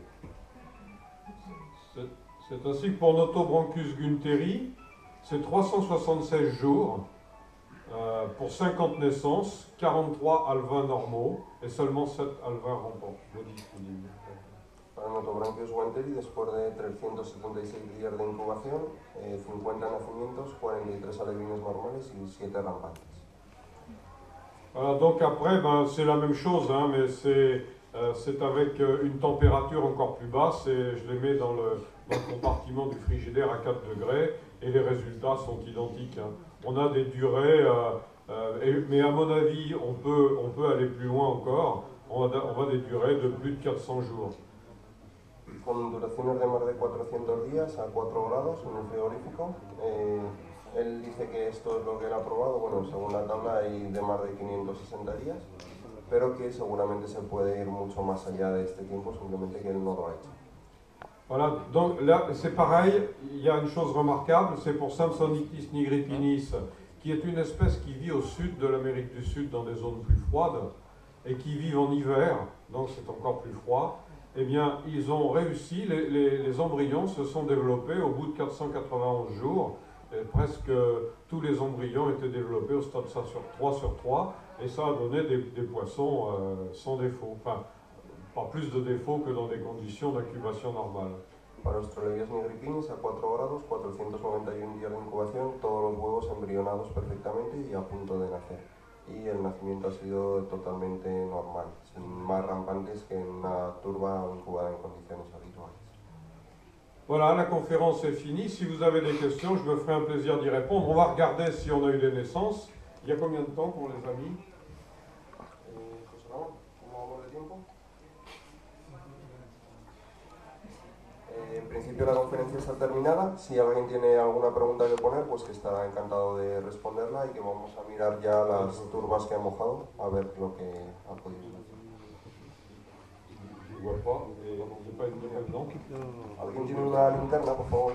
C'est ainsi que pour Notobranchus gunteri, c'est trois cent soixante-seize jours Euh, pour cinquante naissances, quarante-trois alevins normaux et seulement sept alevins rampants.
Para el Notobranchius guenteri, después de trescientos setenta y seis días de incubación, eh, cincuenta nacimientos, cuarenta y tres alevines normales y siete rampantes.
Voilà, donc après, ben, c'est la même chose, hein, mais c'est euh, avec euh, une température encore plus basse et je les mets dans le, dans le compartiment du frigidaire à quatre degrés et les résultats sont identiques. Hein. On a des durées, euh, euh, et, mais à mon avis, on peut, on peut aller plus loin encore. On va, on va des durées de plus de quatre cents jours.
Con duraciones de más de cuatrocientos días a cuatro grados en el frigorífico. Eh, él dice que esto es lo que él ha probado, bueno, según la tabla hay de más de quinientos sesenta días, pero que seguramente se puede ir mucho más allá de este tiempo, simplemente que él no lo ha hecho.
Voilà, donc là c'est pareil, il y a une chose remarquable, c'est pour Samsonitis nigripinis, qui est une espèce qui vit au sud de l'Amérique du Sud dans des zones plus froides et qui vit en hiver, donc c'est encore plus froid. Eh bien, ils ont réussi, les, les, les embryons se sont développés au bout de quatre cent quatre-vingt-onze jours, et presque tous les embryons étaient développés au stade ça sur trois sur trois, et ça a donné des, des poissons euh, sans défaut, enfin, pas plus de défauts que dans des conditions d'incubation normales.
Para Australebias nigripinis a cuatro grados, cuatrocientos noventa y uno días de incubación, todos los huevos embrionados perfectamente y a punto de nacer. Y el nacimiento ha sido totalmente normal, sin más rampantes que en una turba incubada en condiciones habituales.
Voilà, la conférence est finie. Si vous avez des questions, je me ferai un plaisir d'y répondre. On va regarder si on a eu des naissances. Il y a combien de temps pour les amis?
Eh, José Ramón, ¿cómo vamos de tiempo? Eh, en principio la conferencia está terminada. Si alguien tiene alguna pregunta que poner, pues que estará encantado de responderla y que vamos a mirar ya las turbas que ha mojado, a ver lo que ha podido hacer.
Je ne vois pas, et je n'ai pas une nouvelle, non?
¿Alguien tiene una linterna, por favor?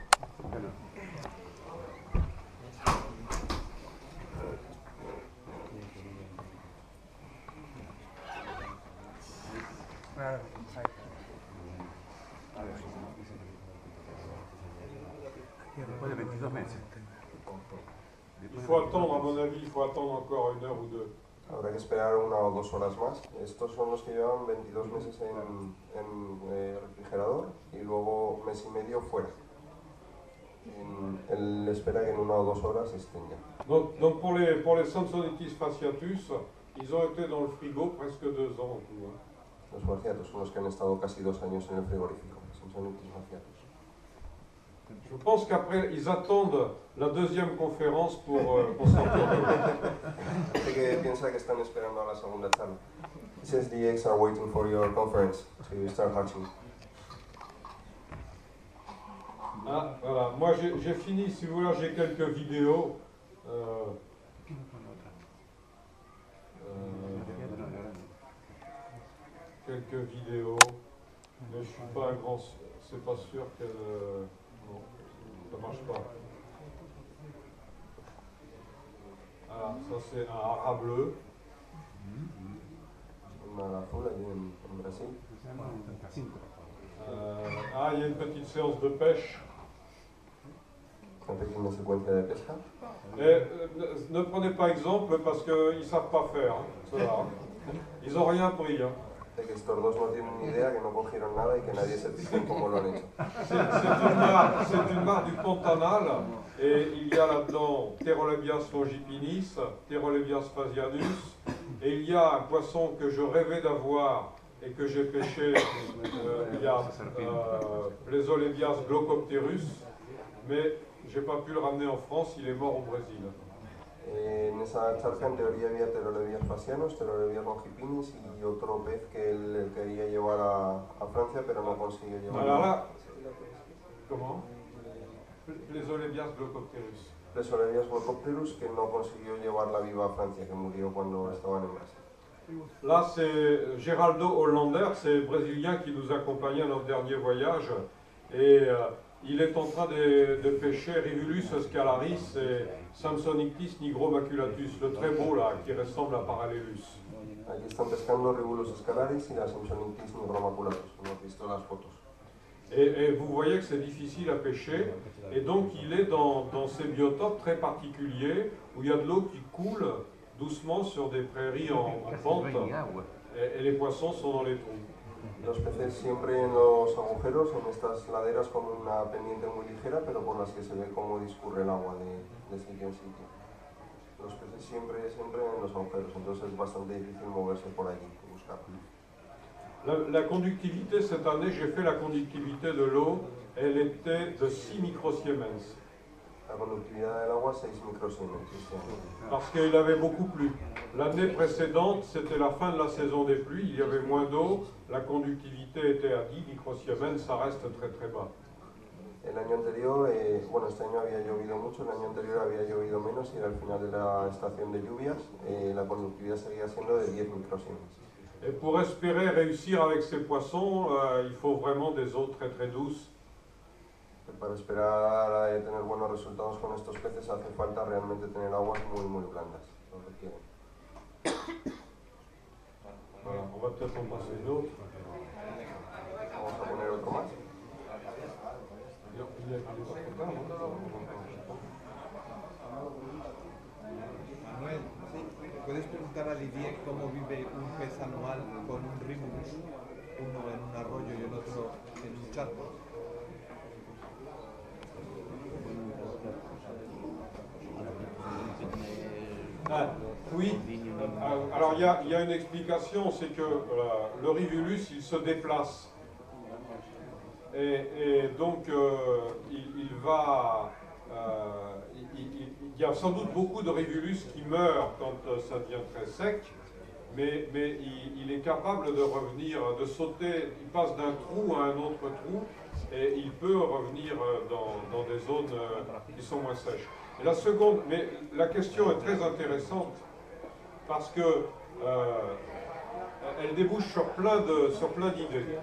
Después de veintidós meses.
Il faut attendre, à mon avis, il faut attendre encore une heure ou deux.
Habrá que esperar una o dos horas más. Estos son los que llevan veintidós meses en, en eh, refrigerador y luego mes y medio fuera. En, él espera que en una o dos horas estén ya.
Donc, donc pour les, pour les Samsonitis fasciatus, ils ont été dans le frigo presque deux ans en tout. Hein.
Los fasciatus son los que han estado casi dos años en el frigorífico. Samsonitis fasciatus.
Je pense qu'après, ils attendent la deuxième conférence pour, euh, pour sortir.
Dice que piensa que están esperando a la segunda charla. He says the eggs are waiting for your conference to start hatching.
Ah, voilà. Moi, j'ai fini. Si vous voulez, j'ai quelques vidéos. Euh, euh, quelques vidéos. Mais je suis pas un grand... C'est pas sûr que... Euh, non, ça marche pas. Ah, ça c'est un haras bleu.
Una azul allí en, en Brasil.
Euh, ah, il y a une petite séance de pêche.
Una pequeña secuencia de pesca.
Et, euh, ne, ne prenez pas exemple parce qu'ils ne savent pas faire. Hein, cela, hein. Ils n'ont rien pris. Hein.
De que estos dos no tienen ni idea, que no cogieron nada y que nadie se fije en cómo lo han hecho.
C'est une mare, c'est une mare du Pantanal et il y a là-dedans Pterolebias longipinis, Pterolebias phasianus et il y a un poisson que je rêvais d'avoir et que j'ai pêché, euh, il y a euh, Plesolebias glaucopterus, mais j'ai pas pu le ramener en France, il est mort au Brésil.
En esa charca en teoría había Pterolebias phasianus, Pterolebias longipinis y otro pez que él quería llevar a, a Francia pero no consiguió llevarlo.
Alors là, comment? Plesolebias glaucopterus.
Plesolebias glaucopterus que no consiguió llevarla viva a Francia, que murió cuando estaban en Brasil.
Là, c'est Geraldo Hollander, c'est brésilien qui nous accompagnait à notre dernier voyage et euh, il est en train de, de pêcher Rivulus scalaris et Samsonitis nigromaculatus, le très beau là, qui ressemble à Parallelus.
Aquí están pescando Rivulus scalaris y la Samsonitis nigromaculatus, hemos visto las fotos.
Et, et vous voyez que c'est difficile à pêcher, et donc il est dans, dans ces biotopes très particuliers, où il y a de l'eau qui coule doucement sur des prairies en, en pente, et, et les poissons sont dans les trous.
Los peces siempre en los agujeros, en estas laderas con una pendiente muy ligera, pero por las que se ve cómo discurre el agua de, de sitio en sitio. Los peces siempre, siempre en los agujeros, entonces es bastante difícil moverse por allí y buscar.
La, la conductivité, cette année, j'ai fait la conductivité de l'eau, elle était de six microsiemens.
La conductividad del agua, seis microsiemens este año.
Parce qu'il avait beaucoup plu. L'année précédente, c'était la fin de la saison des pluies, il y avait moins d'eau, la conductivité était à dix microsiemens, ça reste très très bas.
El año anterior, eh, bueno, este año había llovido mucho, el año anterior había llovido menos y era el final de la estación de lluvias, eh, la conductividad seguía siendo de diez microsiemens.
Et pour espérer réussir avec ces poissons, euh, il faut vraiment des eaux très très douces.
Para esperar a tener buenos resultados con estos peces hace falta realmente tener aguas muy muy blandas, lo requieren.
Voilà, on va peut-être en passer d'autres.
Vamos a poner otro más.
Manuel, ¿puedes preguntar a Didier cómo vive un pez anual con un rímulus, uno en un arroyo y el otro en un charco?
Ah, oui, alors il y, a, il y a une explication, c'est que euh, le rivulus, il se déplace. Et, et donc, euh, il, il va... Euh, il, il, il y a sans doute beaucoup de rivulus qui meurent quand euh, ça devient très sec, mais, mais il, il est capable de revenir, de sauter, il passe d'un trou à un autre trou, et il peut revenir dans, dans des zones euh, qui sont moins sèches. Et la seconde, mais la question est très intéressante parce que euh, elle débouche sur plein de, sur plein d'idées.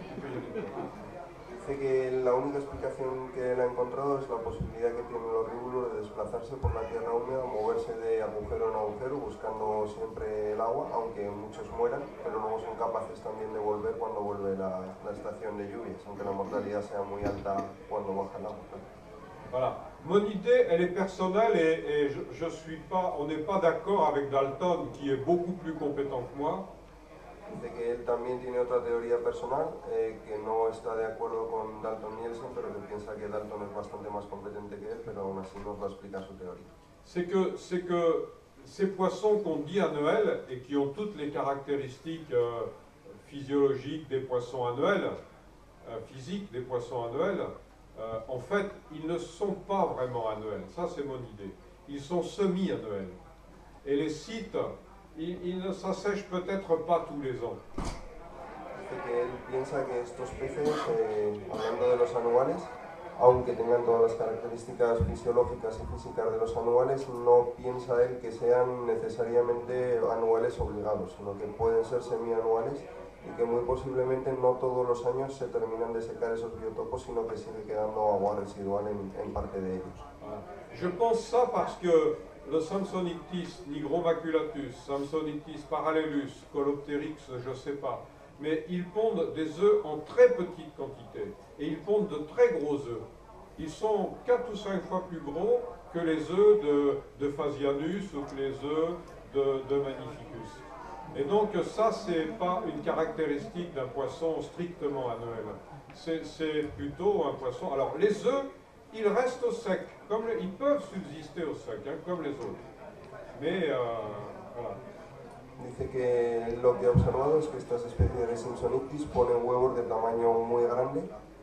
Dice que la única explicación que él ha encontrado es la posibilidad que tienen los ríbulos de desplazarse por la tierra húmeda, moverse de agujero en agujero buscando siempre el agua, aunque muchos mueran, pero luego son capaces también de volver cuando vuelve la, la estación de lluvias, aunque la mortalidad sea muy alta cuando baja el agua.
Voilà. Mon idée, elle est personnelle et, et je, je suis pas, on n'est pas d'accord avec Dalton qui est beaucoup plus compétent que moi.
Dice que él también tiene otra teoría personal, eh, que no está de acuerdo con Dalton Nielsen, pero que piensa que Dalton es bastante más competente que él, pero aún así nos va a explicar su teoría.
C'est que, c'est que ces poissons qu'on dit annuels et qui ont toutes les caractéristiques euh, physiologiques des poissons annuels, euh, physiques des poissons annuels, euh, en fait, ils ne sont pas vraiment annuels. Ça, c'est mon idée. Ils sont semi-annuels. Et les sites, ils, ils ne s'assèchent peut-être pas tous les ans.
Dice que él piensa que estos peces, eh, hablando de los anuales, aunque tengan todas las características fisiológicas y físicas de los anuales, no piensa él que sean necesariamente anuales obligados, sino que pueden ser semianuales y que muy posiblemente no todos los años se terminan de secar esos biotopos, sino que sigue quedando agua residual en, en parte de ellos.
Je pense ça parce que le Samsonitis nigromaculatus, Samsonitis parallelus, Colopteryx, je ne sais pas, mais ils pondent des œufs en très petite quantité et ils pondent de très gros œufs. Ils sont quatre ou cinq fois plus gros que les œufs de, de Phasianus ou que les œufs de, de Magnificus. Et donc ça, c'est pas une caractéristique d'un poisson strictement annuel. C'est plutôt un poisson... Alors les œufs, ils restent au sec, comme les, ils peuvent subsister au sec, hein, comme les autres. Mais euh, voilà.
Dice que lo que ha observado es que estas especies de Simpsonitis ponen huevos de tamaño muy grande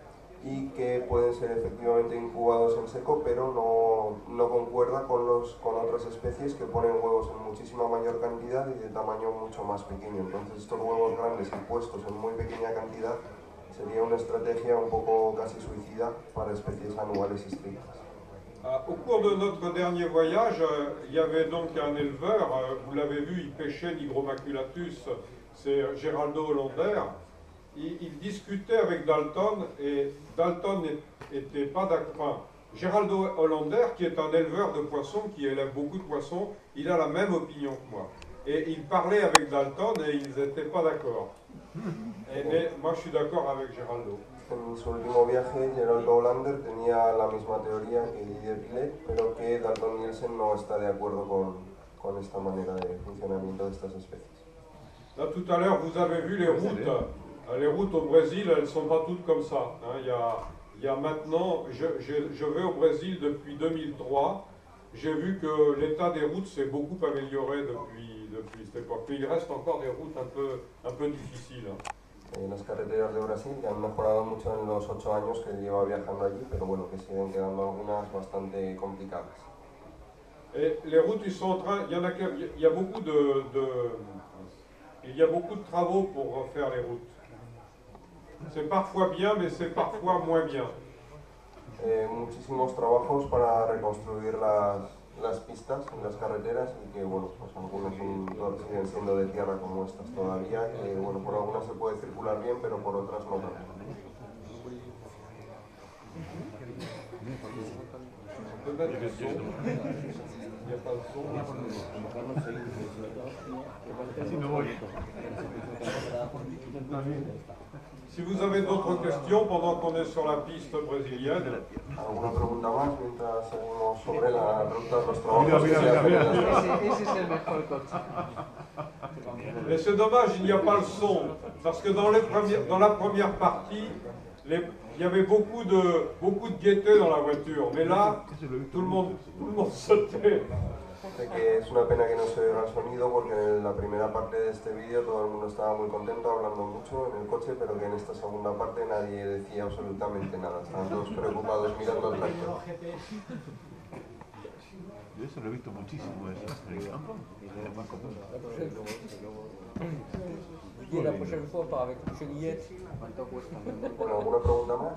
y que pueden ser efectivamente incubados en seco, pero no, no concuerda con, los, con otras especies que ponen huevos en muchísima mayor cantidad y de tamaño mucho más pequeño. Entonces estos huevos grandes y puestos en muy pequeña cantidad sería una estrategia un poco casi suicida para especies anuales estrictas.
Euh, au cours de notre dernier voyage, euh, il y avait donc un éleveur, euh, vous l'avez vu, il pêchait Nigromaculatus, c'est euh, Geraldo Hollander. Il, il discutait avec Dalton et Dalton n'était pas d'accord. Enfin, Geraldo Hollander, qui est un éleveur de poissons, qui élève beaucoup de poissons, il a la même opinion que moi. Et il parlait avec Dalton et ils n'étaient pas d'accord. Et, mais moi, je suis d'accord avec Geraldo.
En su último viaje, Geraldo Hollander tenía la misma teoría que Didier Pilet, pero que Dalton Nielsen no está de acuerdo con, con esta manera de funcionamiento de estas especies.
Là, tout à l'heure, vous avez vu les routes. Les routes au Brésil, elles ne sont pas toutes comme ça. Hein. Il y a, il y a maintenant, je, je, je vais au Brésil depuis deux mille trois. J'ai vu que l'état des routes s'est beaucoup amélioré depuis, depuis cette époque. Mais il reste encore des routes un peu, un peu difficiles.
Eh, las carreteras de Brasil que han mejorado mucho en los ocho años que él lleva viajando allí, pero bueno, que siguen quedando algunas bastante complicadas.
Et les routes, ils sont en train, il y en a, il y a beaucoup de, de, il y a beaucoup de travaux pour refaire les routes. C'est parfois bien, mais c'est parfois moins bien.
Eh, muchísimos trabajos para reconstruir las, las pistas y las carreteras y que bueno, pues algunas son, siguen siendo de tierra como estas todavía, que bueno, por algunas se puede circular bien, pero por otras no tanto.
Si vous avez d'autres questions pendant qu'on est sur la piste brésilienne.
¿Alguna pregunta más mientras seguimos sobre la ruta de los trabajos?
Mira, mira, mira, mira.
Ese, ese es el mejor coche.
Mais c'est dommage, il n'y a pas le son, parce que dans, les premières, dans la première partie, les, il y avait beaucoup de, beaucoup de gaieté dans la voiture, mais là, tout le monde, tout le monde sautait.
Sé que es una pena que no se oiga el sonido porque en la primera parte de este vídeo todo el mundo estaba muy contento, hablando mucho en el coche, pero que en esta segunda parte nadie decía absolutamente nada, estaban todos preocupados mirando el tractor.
Yo eso lo he visto muchísimo eso, en el campo.
Y la prochaine fois, pas avec une chenillette.
Bueno, ¿alguna pregunta más?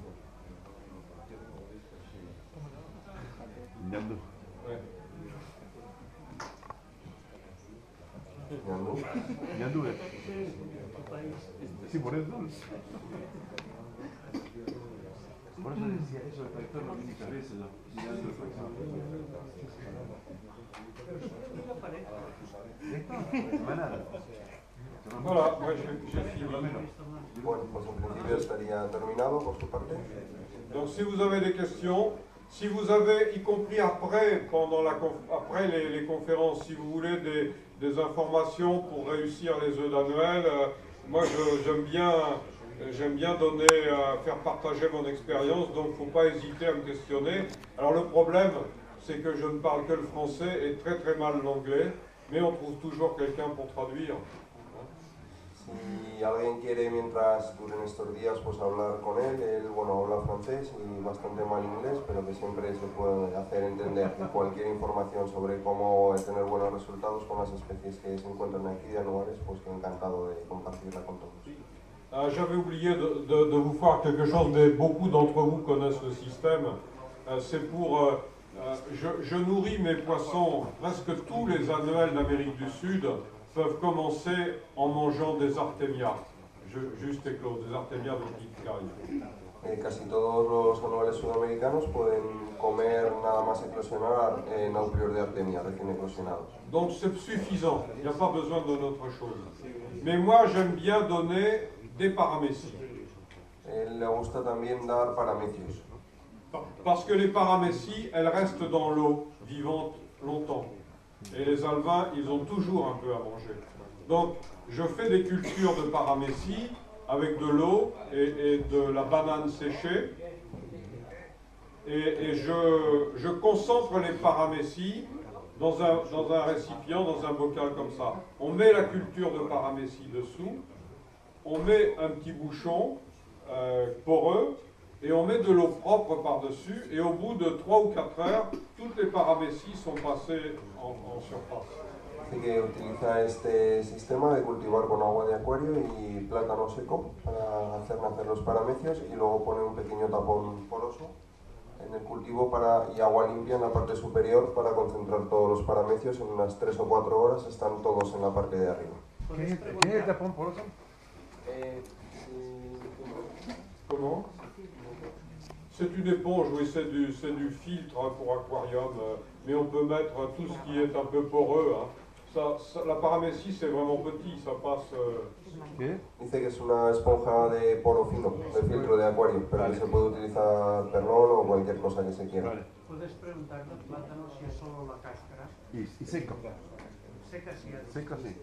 Ñandú.
¿Ñandú?
Ñandú es. Sí, por eso. Por eso decía eso, el tractor no tiene cabeza, ¿no? Mirando el tractor.
Voilà, moi j'ai fini.
Bueno, pues en principio estaría terminado por su parte.
Donc si vous avez des questions, si vous avez, y compris après, pendant la conf, après les, les conférences, si vous voulez des, des informations pour réussir les œufs d'annuel, euh, moi j'aime bien, j'aime bien donner, euh, faire partager mon expérience, donc il ne faut pas hésiter à me questionner. Alors le problème, c'est que je ne parle que le français et très très mal l'anglais, mais on trouve toujours quelqu'un pour traduire.
Si alguien quiere, mientras duren estos días, pues hablar con él, él, bueno, habla francés y bastante mal inglés, pero que siempre se puede hacer entender. Y cualquier información sobre cómo tener buenos resultados con las especies que se encuentran aquí de anuales, pues que encantado de compartirla con todos.
Euh, J'avais oublié de, de, de vous faire quelque chose, mais beaucoup d'entre vous connaissent le système. Euh, C'est pour... Euh, euh, je, je nourris mes poissons, presque tous les annuels d'Amérique du Sud peuvent commencer en mangeant des artémias, je, juste éclos, des artémias de petite taille.
Eh, casi todos los anuales sudamericanos pueden comer nada más eclosionar eh, nauplios de artemia recién eclosionados.
Donc c'est suffisant, il n'y a pas besoin de d'autre chose. Mais moi j'aime bien donner des paramécies.
Él le gusta también dar paramecios.
Parce que les paramécies, elles restent dans l'eau, vivantes longtemps. Et les alevins, ils ont toujours un peu à manger. Donc, je fais des cultures de paramécies avec de l'eau et, et de la banane séchée. Et, et je, je concentre les paramécies dans un, dans un récipient, dans un bocal comme ça. On met la culture de paramécies dessous, on met un petit bouchon euh, poreux, et on met de l'eau propre par-dessus, et au bout de trois ou quatre heures, toutes les paramécies sont passées en, en surface.
Así que utiliza este sistema de cultivar con agua de acuario y plátano seco para hacer nacer los paramecios y luego pone un pequeño tapón poroso en el cultivo para, y agua limpia en la parte superior para concentrar todos los paramecios. En unas tres o cuatro horas están todos en la parte de arriba.
¿Qué es, ¿qué es el tapón poroso?
Eh,
Comment? C'est une éponge, oui, c'est du, c'est du filtre pour aquarium, euh, mais on peut mettre tout ce qui est un peu poreux, hein. ça, ça, la paramécie, c'est vraiment petit, ça passe... Euh...
¿Qué?
Dice que es una esponja de poro fino, de filtro de acuario, pero
Vale.
que se puede utilizar pernón o cualquier cosa que se quiera.
Vale.
Puedes preguntarle al plátano si es solo la cáscara.
Y, y seco.
Seca si es.
Seco, sí.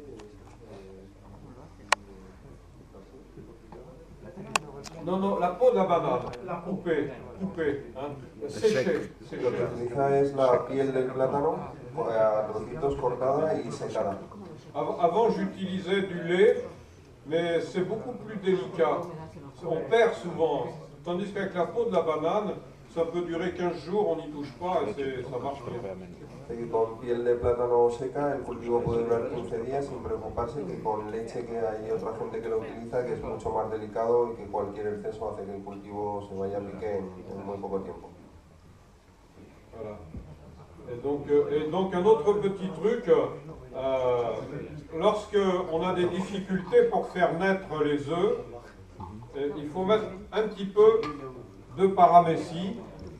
Non, non, la peau de la banane, la coupée, coupée, hein, séchée.
Lo que utiliza es la piel del plátano a trocitos cortada y secada.
Avant, avant j'utilisais du lait, mais c'est beaucoup plus délicat. On perd souvent, tandis qu'avec la peau de la banane, ça peut durer quinze jours, on n'y touche pas et ça marche bien.
Y con piel de plátano seca el cultivo puede durar quince días sin preocuparse, que con leche, que hay otra gente que lo utiliza, que es mucho más delicado y que cualquier exceso hace que el cultivo se vaya a pique en, en muy poco tiempo.
Voilà. Et donc, euh, et donc un autre petit truc, euh, lorsque on a des difficultés pour faire naître les œufs, euh, il faut mettre un petit peu de paramécie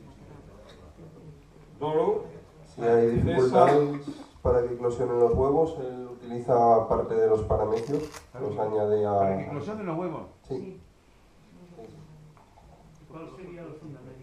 dans l'eau.
Si hay dificultades para que eclosionen los huevos, él utiliza parte de los paramecios, los añade
Para que
a...
eclosionen los huevos.
Sí.
¿Cuál sería el fundamento?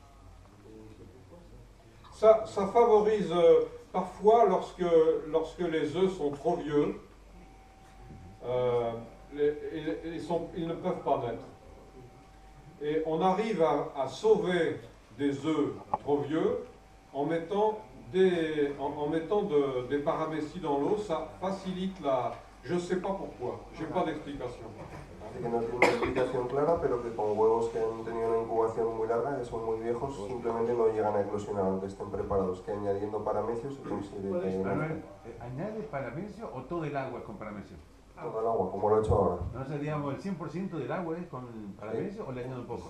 Ça, ça favorise euh, parfois, lorsque, lorsque les œufs sont trop vieux, euh, les, ils, ils, sont, ils ne peuvent pas naître. Et on arrive à, à sauver des œufs trop vieux en mettant des, en, en mettant de, des paramécies dans l'eau. Ça facilite la... Je ne sais pas pourquoi, je n'ai pas d'explication.
Que no tiene una explicación clara, pero que con huevos que han tenido una incubación muy larga, que son muy viejos, simplemente no llegan a eclosionar, aunque estén preparados, que añadiendo paramecios se consigue que
Manuel,
nazcan.
eh, ¿añade paramecio o todo el agua es con paramecio?
Todo el agua, como lo he hecho ahora.
No sé, digamos, el cien por ciento del agua es con paramecio o le añado un poco.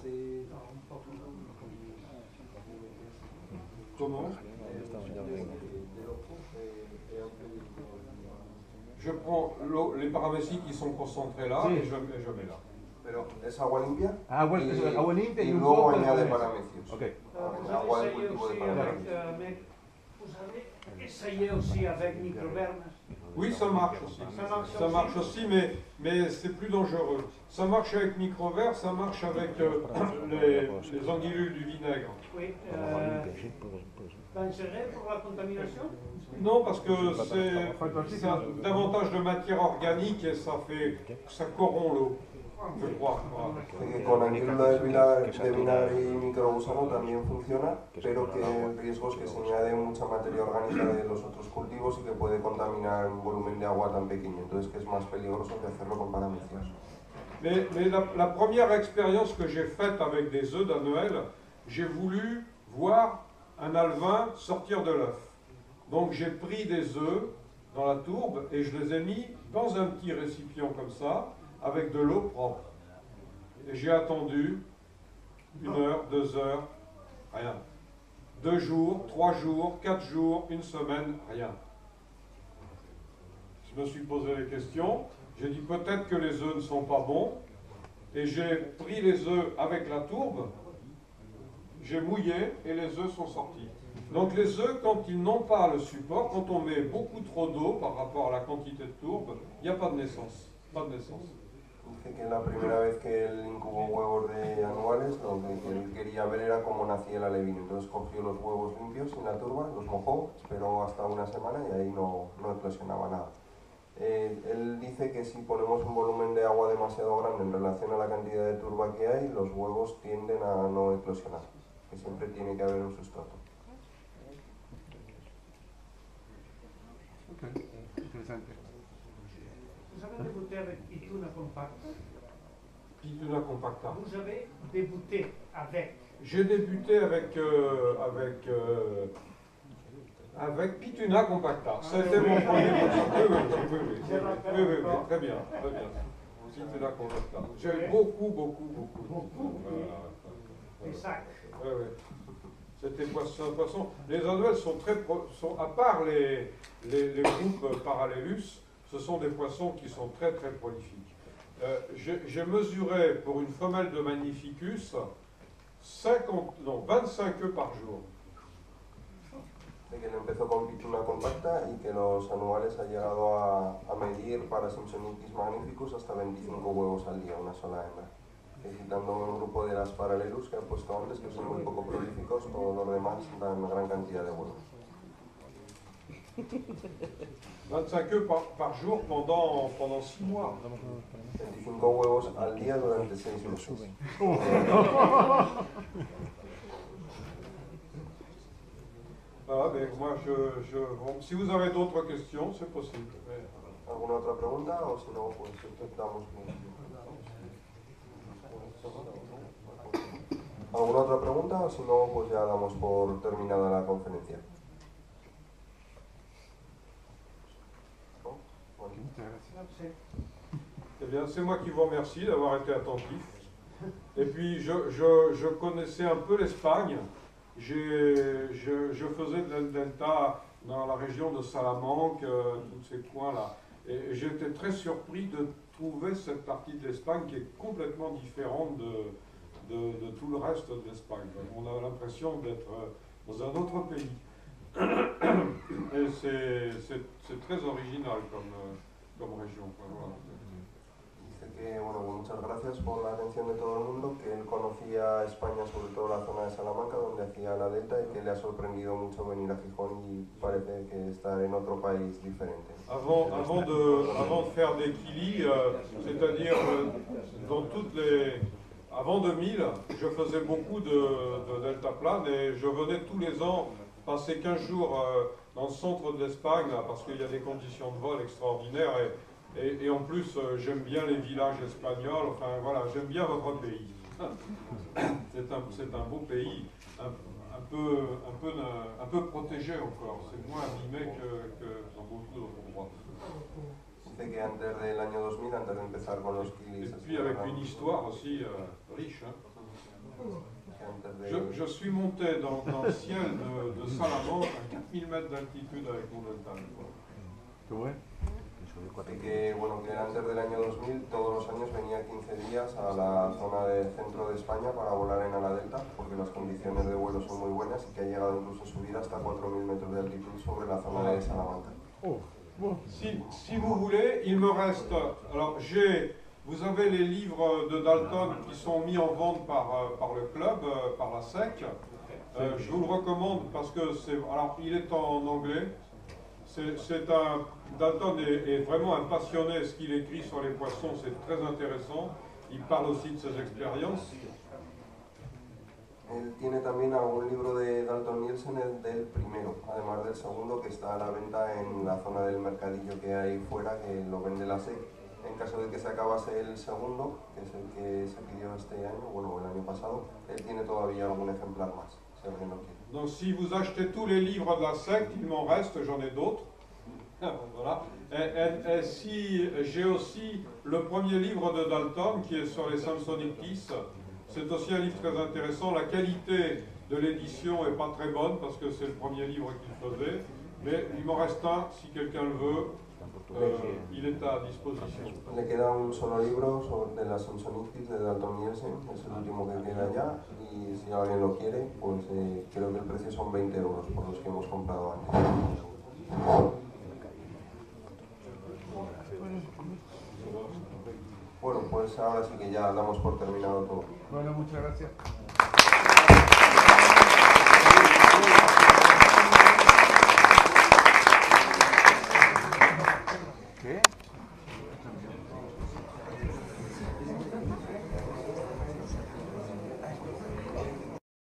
Comment? Je prends l'eau, les paramécies qui sont concentrés là
Sí.
et je, et je mets là.
Pero es agua limpia
Agua,
y,
eso, agua limpia y,
y
un
luego
poco de
añade
paramecios.
paramecios.
Ok.
El agua del cultivo de paramecios.
Avec, vous savez, essayez aussi avec microvernes.
Oui, ça marche aussi.
Ça marche
Ça
aussi.
marche aussi, mais, mais c'est plus dangereux. Ça marche avec microvert, ça marche avec euh, les, les anguillules du vinaigre.
Oui. Euh, dangereux pour la contamination?
Non, parce que c'est ça a davantage de matière organique et ça fait ça corrompt l'eau, je crois. Voilà.
Que con anguila de vinagre, de vinagre y microgusano también funciona, pero que el riesgo es que se añade mucha materia orgánica de los otros cultivos y que puede contaminar un volumen de agua tan pequeño, entonces que es más peligroso que hacerlo con paramecios.
Mais, mais la, la première expérience que j'ai faite avec des œufs d'un Noël, j'ai voulu voir un alevin sortir de l'œuf. Donc j'ai pris des œufs dans la tourbe et je les ai mis dans un petit récipient comme ça, avec de l'eau propre. Et j'ai attendu une heure, deux heures, rien. Deux jours, trois jours, quatre jours, une semaine, rien. Je me suis posé les questions, j'ai dit peut-être que les œufs ne sont pas bons, et j'ai pris les œufs avec la tourbe, j'ai mouillé et les œufs sont sortis. Donc les œufs, quand ils n'ont pas le support, quand on met beaucoup trop d'eau par rapport à la quantité de tourbe, il n'y a pas de naissance. Pas de naissance.
Dice que la primera vez que él incubó huevos de anuales, lo que él quería ver era cómo nacía el alevín. Entonces cogió los huevos limpios sin la turba, los mojó, esperó hasta una semana y ahí no, no eclosionaba nada. Eh, él dice que si ponemos un volumen de agua demasiado grande en relación a la cantidad de turba que hay, los huevos tienden a no eclosionar, que siempre tiene que haber un sustrato.
Ok, interesante.
Vous avez débuté avec Pituna compacta?
Pituna compacta.
Vous avez débuté avec?
J'ai débuté avec, euh, avec, euh, avec Pituna compacta. C'était mon premier produit. Oui, oui, oui, oui, oui, oui, oui, oui, oui, très bien, très bien. Pituna compacta. J'ai beaucoup, beaucoup, beaucoup.
Beaucoup. Des sacs.
Oui, oui. C'était poisson, poisson. Les annuels sont très, pro, sont, à part les, les, les groupes Parallelus, ce sont des poissons qui sont très très prolifiques. Euh, J'ai mesuré pour une femelle de Magnificus cinquante, non, vingt-cinq œufs par jour.
de que él empezó con pituna compacta y que los anuales ha llegado a, a medir para Simpsonitis magnificus hasta veinticinco huevos al día, una sola hembra. Y citando un grupo de las Paralelus que he puesto antes, que son muy poco prolíficos, todos los demás dan gran cantidad de huevos.
vingt-cinq œufs par, par jour pendant, pendant six mois.
veinticinco huevos al día durante seis meses.
Voilà, mais moi je, je, bon, si vous avez d'autres questions, c'est possible. Mais...
¿Alguna otra pregunta o si no, pues damos ¿Alguna otra pregunta o si no, pues ya damos por terminada la conferencia? ¿No? Bueno.
Eh bien, c'est moi qui vous remercie d'avoir été attentif. Et puis, je, je, je connaissais un peu l'Espagne. Je, je faisais de l'Delta dans la région de Salamanque, euh, tous ces coins-là. Et j'étais très surpris de trouver cette partie de l'Espagne qui est complètement différente de, de, de tout le reste de l'Espagne. On a l'impression d'être dans un autre pays. Et c'est très original comme, comme région. Voilà.
Que, bueno, muchas gracias por la atención de todo el mundo, que él conocía España, sobre todo la zona de Salamanca, donde hacía la delta, y que le ha sorprendido mucho venir a Gijón y parece que estar en otro país diferente.
Avant, avant, de, avant de faire des kilis, euh, c'est-à-dire euh, dans toutes les... Avant deux mille, je faisais beaucoup de, de deltaplane et je venais tous les ans passer quinze jours euh, dans le centre de l'Espagne, parce qu'il y a des conditions de vol extraordinaires. Et, Et, et en plus, euh, j'aime bien les villages espagnols, enfin voilà, j'aime bien votre pays. C'est un, c'est un beau pays, un, un, peu, un, peu, un peu protégé encore, c'est moins abîmé que, que dans beaucoup d'autres endroits.
Dice que antes del año dos mil, antes de empezar con los kilis...
Et puis avec une histoire aussi euh, riche. Hein. Je, je suis monté dans, dans le ciel de, de Salamanque à quatre mille mètres d'altitude avec mon delta.
¿Qué bueno?
De que, bueno, que antes del año dos mil todos los años venía quince días a la zona del centro de España para volar en ala delta, porque las condiciones de vuelo son muy buenas y que ha llegado incluso a subir hasta cuatro mil metros de altitud sobre la zona de Salamanca.
Oh, bon.
Si, si vous voulez, il me reste... Alors, j'ai... Vous avez les livres de Dalton qui sont mis en vente par, par le club, par la S E C. Euh, je vous le recommande parce que c'est... Alors, il est en anglais. C'est un... Dalton est, est vraiment un passionné. Ce qu'il écrit sur les poissons, c'est très intéressant. Il parle aussi de ses expériences.
Él tiene también algún libro de Dalton Nielsen, el del primero, además del segundo, que está a la venta en la zona del mercadillo que hay fuera, que lo vende la S E C. En caso de que se acabase el segundo, que es el que se pidió este año, bueno, el año pasado, él tiene todavía algún ejemplar más, si alguien lo quiere.
Donc si vous achetez tous les livres de la S E C, il m'en reste, j'en ai d'autres. Voilà. Et, et, et si j'ai aussi le premier livre de Dalton qui est sur les Samsonitis, c'est aussi un livre très intéressant. La qualité de l'édition n'est pas très bonne parce que c'est le premier livre qu'il faisait, mais il m'en reste un si quelqu'un le veut. Euh, il est à disposition.
Le queda un solo libro sobre las Samsonitis de Dalton Nielsen, es el último que queda ya, y si alguien lo quiere, pues eh, creo que el precio son veinte euros por los que hemos comprado antes. Bueno, pues ahora sí que ya damos por terminado todo.
Bueno, muchas gracias.